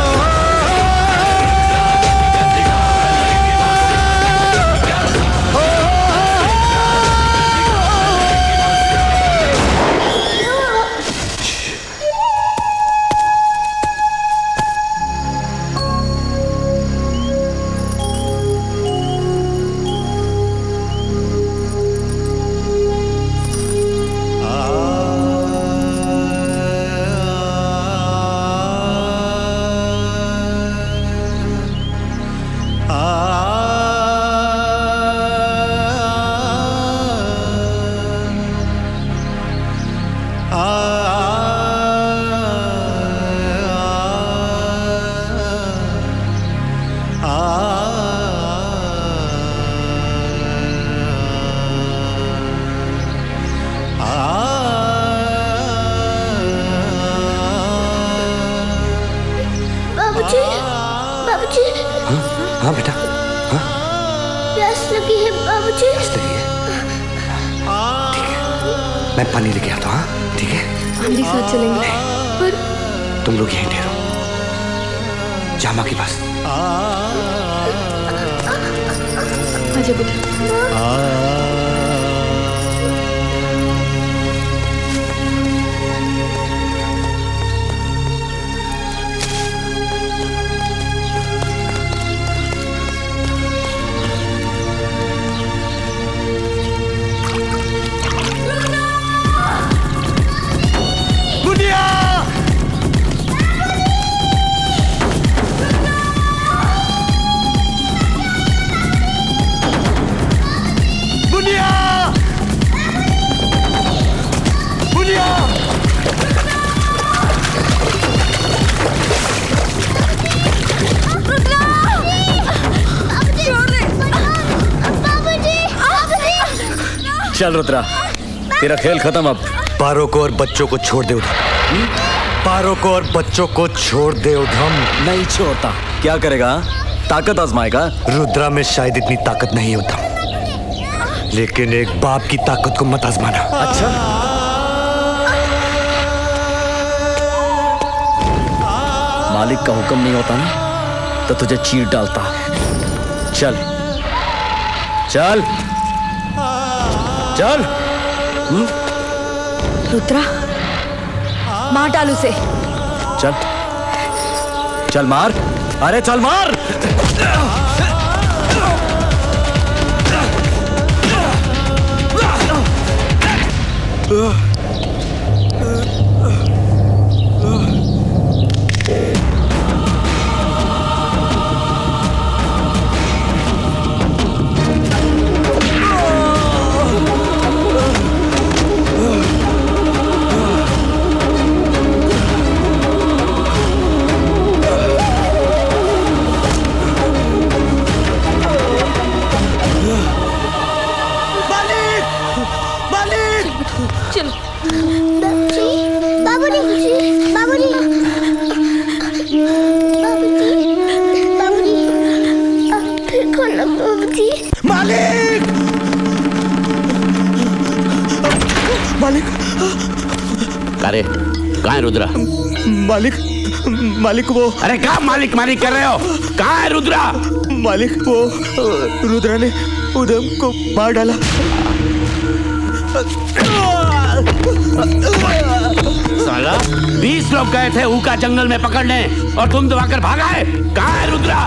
बाबूजी, बाबूजी, हाँ बेटा, प्यास लगी है बाबूजी। लगी है? ठीक है, मैं पानी लेके आता हूँ। हाँ ठीक है, हम भी साथ चलेंगे। पर तुम लोग यहीं ठहरो, जामा के पास। आजा बेटा। चल रुद्रा, तेरा खेल खत्म अब। पारो को और बच्चों को छोड़ दे उधम। पारो को और बच्चों को छोड़ दे उधम। नहीं छोड़ता। क्या करेगा? ताकत आजमाएगा? रुद्रा में शायद इतनी ताकत नहीं है उधम, लेकिन एक बाप की ताकत को मत आजमाना। अच्छा, मालिक का हुक्म नहीं होता ना तो तुझे चीर डालता। चल चल चल। रुद्रा, मार डाल उसे। चल चल मार, अरे चल मार। मालिक, अरे कहाँ है रुद्रा? मालिक, मालिक वो। अरे कहाँ मालिक मालिक कर रहे हो? कहाँ है रुद्रा? मालिक वो रुद्रा ने उधम को मार डाला। साला 20 लोग गए थे ऊका जंगल में पकड़ने और तुम दबाकर भागा है। कहाँ है रुद्रा?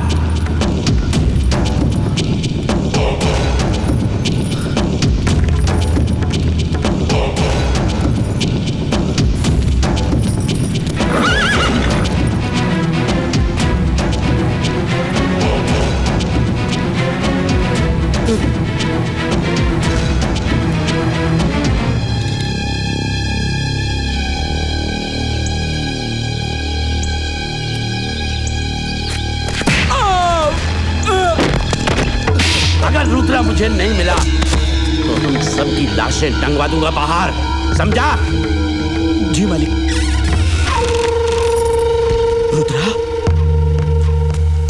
अगर रुद्रा मुझे नहीं मिला तो हम सबकी लाशें टंगवा दूंगा बाहर, समझा? जी मालिक। रुद्रा,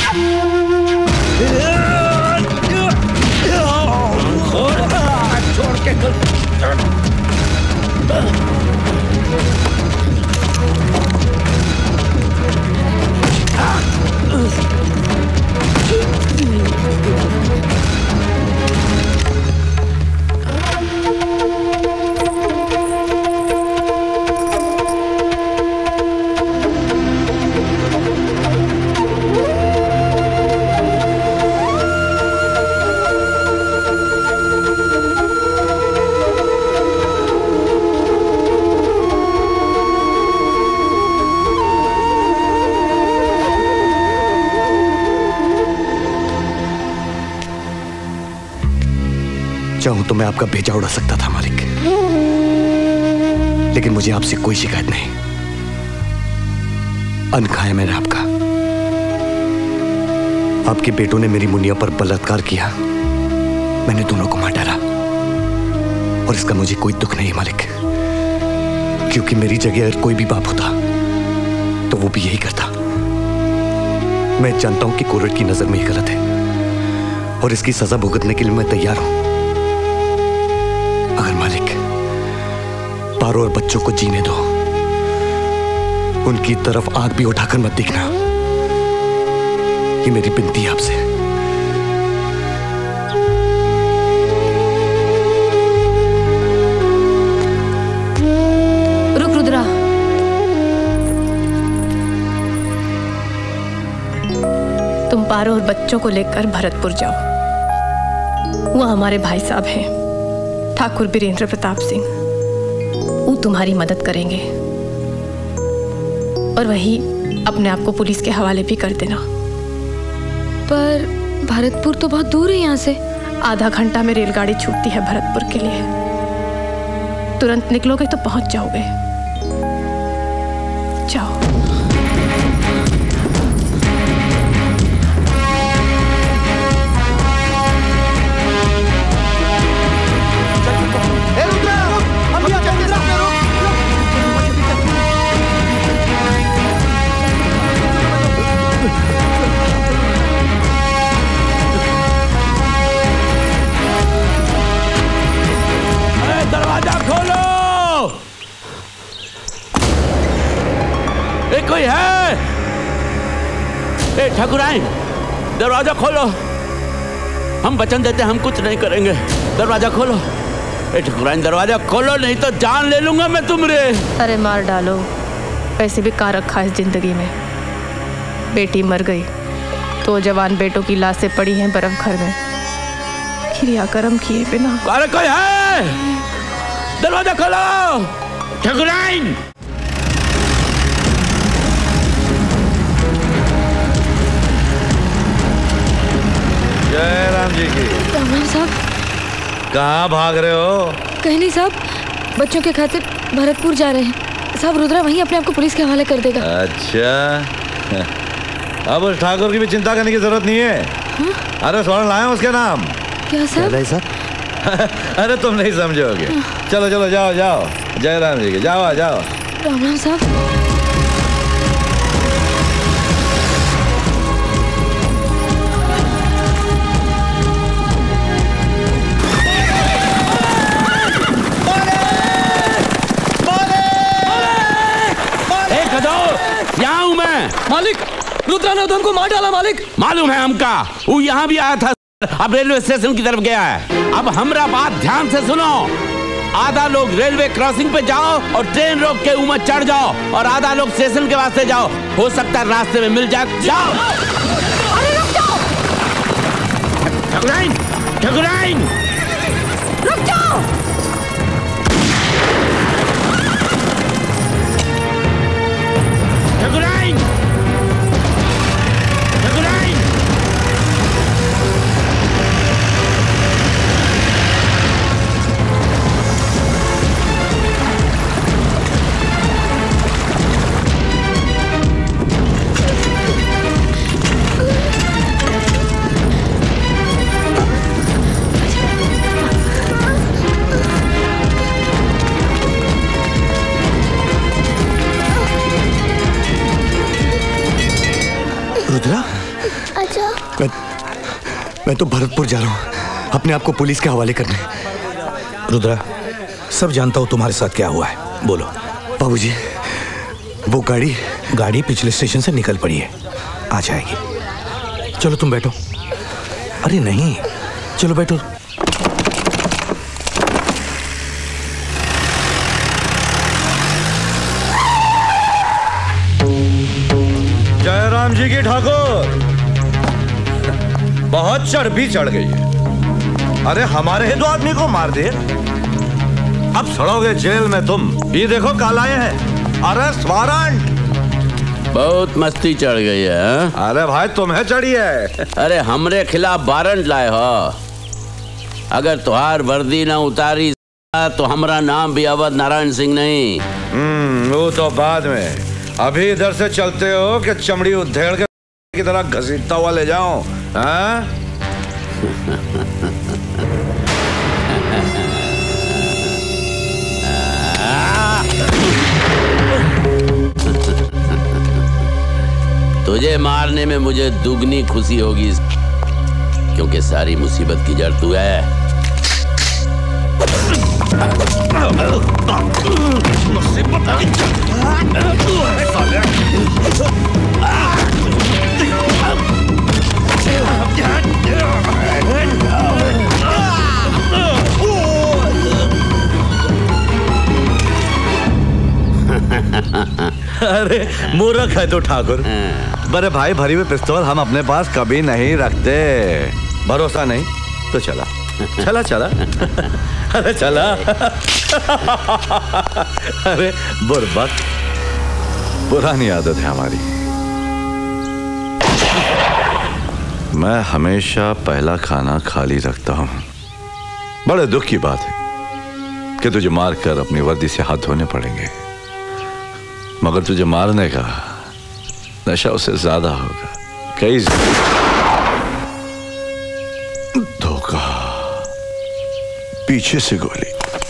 चाहूं तो मैं आपका भेजा उड़ा सकता था मालिक, लेकिन मुझे आपसे कोई शिकायत नहीं। अन्न खाया मैंने आपका। आपके बेटों ने मेरी मुनिया पर बलात्कार किया, मैंने दोनों को मार डाला, और इसका मुझे कोई दुख नहीं मालिक, क्योंकि मेरी जगह अगर कोई भी बाप होता तो वो भी यही करता। मैं जानता हूं कि कोर्ट की नजर में ये गलत है और इसकी सजा भुगतने के लिए मैं तैयार हूं। अगर मालिक पारो और बच्चों को जीने दो, उनकी तरफ आंख भी उठाकर मत देखना, ये मेरी विनती है आपसे। रुक रुद्रा, तुम पारो और बच्चों को लेकर भरतपुर जाओ। वो हमारे भाई साहब हैं, ठाकुर बीरेंद्र प्रताप सिंह। वो तुम्हारी मदद करेंगे और वही अपने आप को पुलिस के हवाले भी कर देना। पर भरतपुर तो बहुत दूर है यहाँ से। आधा घंटा में रेलगाड़ी छूटती है भरतपुर के लिए। तुरंत निकलोगे तो पहुंच जाओगे। जाओ। दरवाजा खोलो। कोई है? ए ठाकुराइन, दरवाजा खोलो। हम वचन देते हम कुछ नहीं करेंगे। दरवाजा खोलो। ए ठाकुराइन, दरवाजा खोलो, नहीं तो जान ले लूंगा मैं तुमरे। अरे मार डालो, वैसे भी का रखा है इस जिंदगी में। बेटी मर गई तो जवान बेटों की लाशें पड़ी हैं बर्फ घर में, क्रियाकर्म किए बिना। अरे कोई है? दरवाजा खोलो। ठाकुराइन, जय राम जी की। राम साहब, कहाँ भाग रहे हो? कहीं नहीं साहब, बच्चों के खातिर भरतपुर जा रहे हैं साहब। रुद्रा वहीं अपने आप को पुलिस के हवाले कर देगा। अच्छा, अब उस ठाकुर की भी चिंता करने की जरूरत नहीं है। हाँ? अरे स्वर्ण लाए उसके नाम। क्या सर? अरे तुम नहीं समझोगे। चलो चलो, जाओ जाओ। जय राम जी की। जाओ जाओ। राम राम साहब। यहाँ हूँ मैं। मालिक, रुद्रा ने तो हमको मार डाला मालिक। मालूम है हमका, वो यहाँ भी आया था, अब रेलवे स्टेशन की तरफ गया है। अब हमरा बात ध्यान से सुनो। आधा लोग रेलवे क्रॉसिंग पे जाओ और ट्रेन रोक के ऊपर चढ़ जाओ, और आधा लोग स्टेशन के वास्ते जाओ। हो सकता है रास्ते में मिल जाए। जाओ। अरे रुक जाओ। ठाकुराइन, ठाकुराइन, रुक जाओ। ठाकुराइन, ठाकुराइन। रुद्रा, मैं तो भरतपुर जा रहा हूँ अपने आप को पुलिस के हवाले करने। रुद्रा, सब जानता हूं तुम्हारे साथ क्या हुआ है, बोलो। बाबूजी, वो गाड़ी पिछले स्टेशन से निकल पड़ी है, आ जाएगी। चलो तुम बैठो। अरे नहीं, चलो बैठो। जयराम जी की ठाकुर, बहुत चर्बी चढ़ गई है। अरे हमारे ही 2 आदमी को मार दिए, अब सड़ोगे जेल में तुम। ये देखो काल आए हैं, अरेस्ट वारंट। बहुत मस्ती चढ़ गई है। अरे भाई तुम्हें चढ़ी है। अरे हमरे खिलाफ वारंट लाए हो। अगर तुहार वर्दी ना उतारी तो हमारा नाम भी अवध नारायण सिंह नहीं। वो तो बाद में। अभी इधर से चलते हो कि चमड़ी उधेड़ के की तरह घसीटता हुआ ले जाऊं? हाँ? तुझे मारने में मुझे दुगनी खुशी होगी, क्योंकि सारी मुसीबत की जड़ तू है। अरे मूर्ख है तो ठाकुर। बड़े भाई, भरी हुई पिस्तौल हम अपने पास कभी नहीं रखते। भरोसा नहीं तो चला चला चला। अरे चला। अरे बुरबक, पुरानी आदत है हमारी। मैं हमेशा पहला खाना खाली रखता हूं। बड़े दुख की बात है कि तुझे मारकर अपनी वर्दी से हाथ धोने पड़ेंगे, मगर तुझे मारने का नशा उससे ज्यादा होगा। कई धोखा, पीछे से गोली।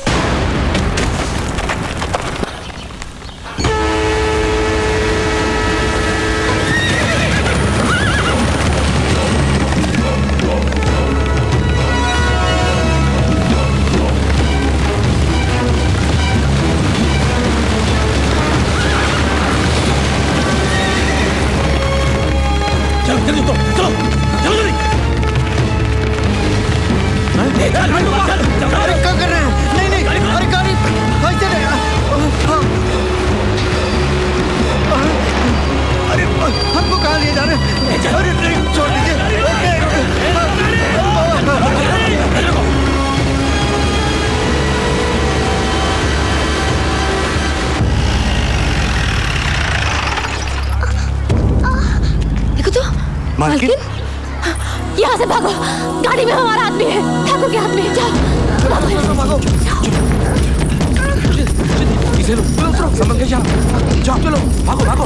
मालकिन, यहाँ से भागो। गाड़ी में हमारा आदमी है, ठाकुर के हाथ में। जाओ भागो। संभल के जाओ, चलो भागो भागो।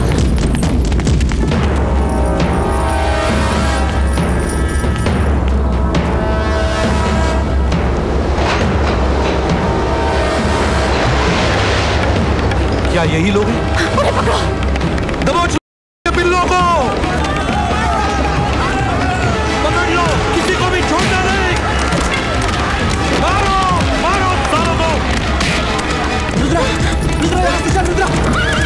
क्या यही लोग हैं? दबाओ बिल्लों को, पकड़ लो, किसी को भी छोड़ना नहीं। मारो मारो सालों को। रुद्रा, रुद्रा यहाँ से चल, रुद्रा।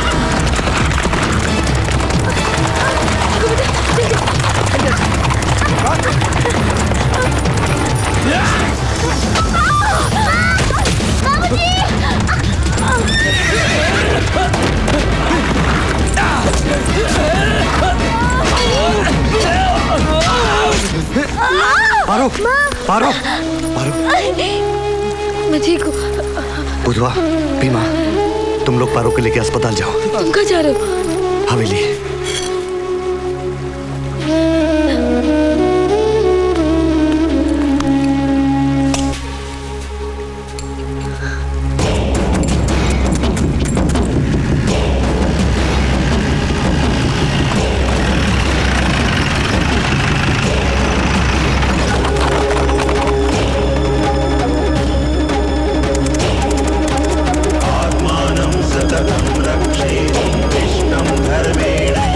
पारो, पारो, पारो। मैं ठीक हूँ। बुधवा, भीमा, तुम लोग पारो को लेके अस्पताल जाओ। तुम कहाँ जा रहे हो? हवेली। आत्मानं सततं रक्षेत् कृष्णं धर्मेण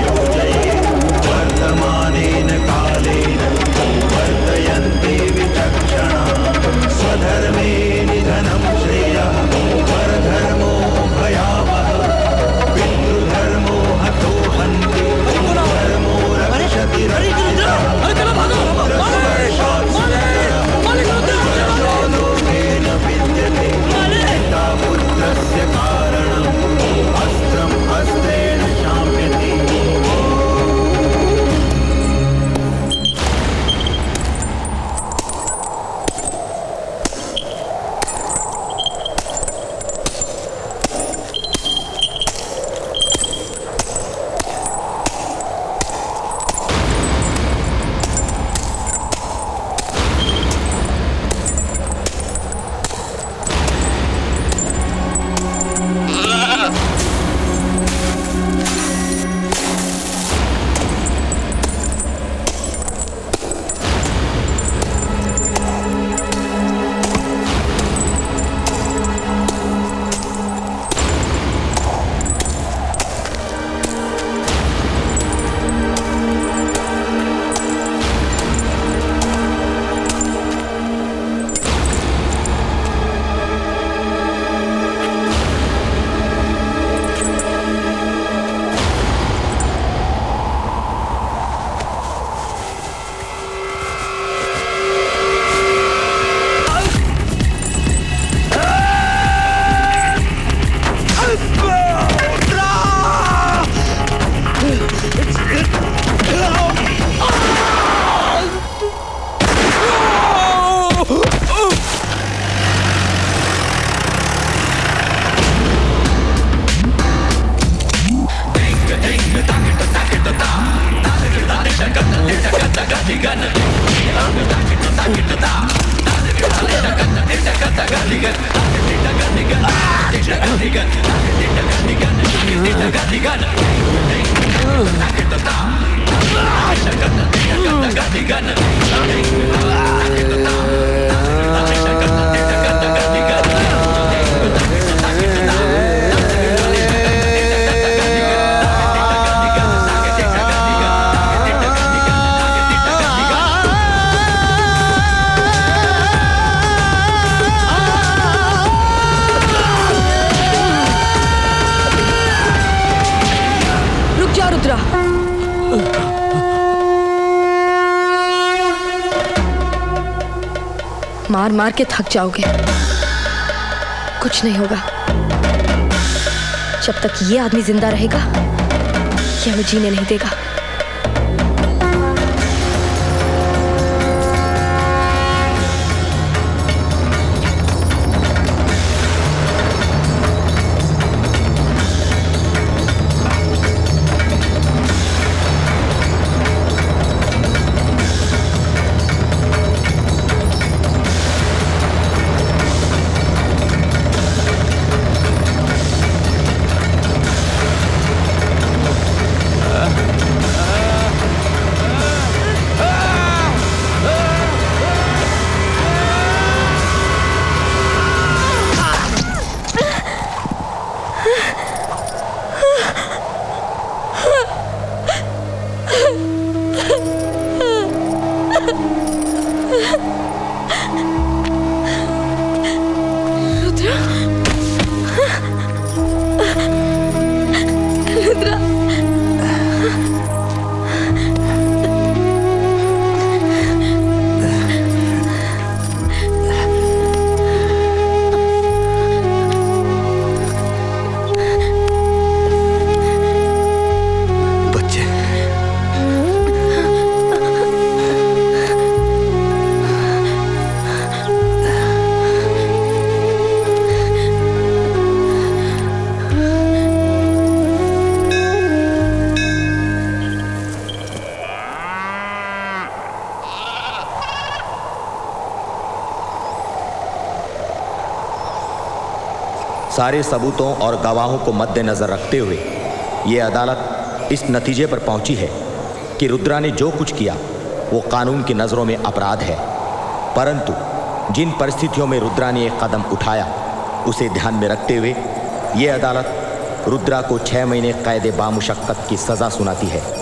रुक जा रुद्रा। मार मार के थक जाओगे, कुछ नहीं होगा। जब तक ये आदमी जिंदा रहेगा ये हमें जीने नहीं देगा। सारे सबूतों और गवाहों को मद्देनजर रखते हुए ये अदालत इस नतीजे पर पहुंची है कि रुद्रा ने जो कुछ किया वो कानून की नज़रों में अपराध है, परंतु जिन परिस्थितियों में रुद्रा ने एक कदम उठाया उसे ध्यान में रखते हुए ये अदालत रुद्रा को 6 महीने कैद बामुशक्कत की सज़ा सुनाती है।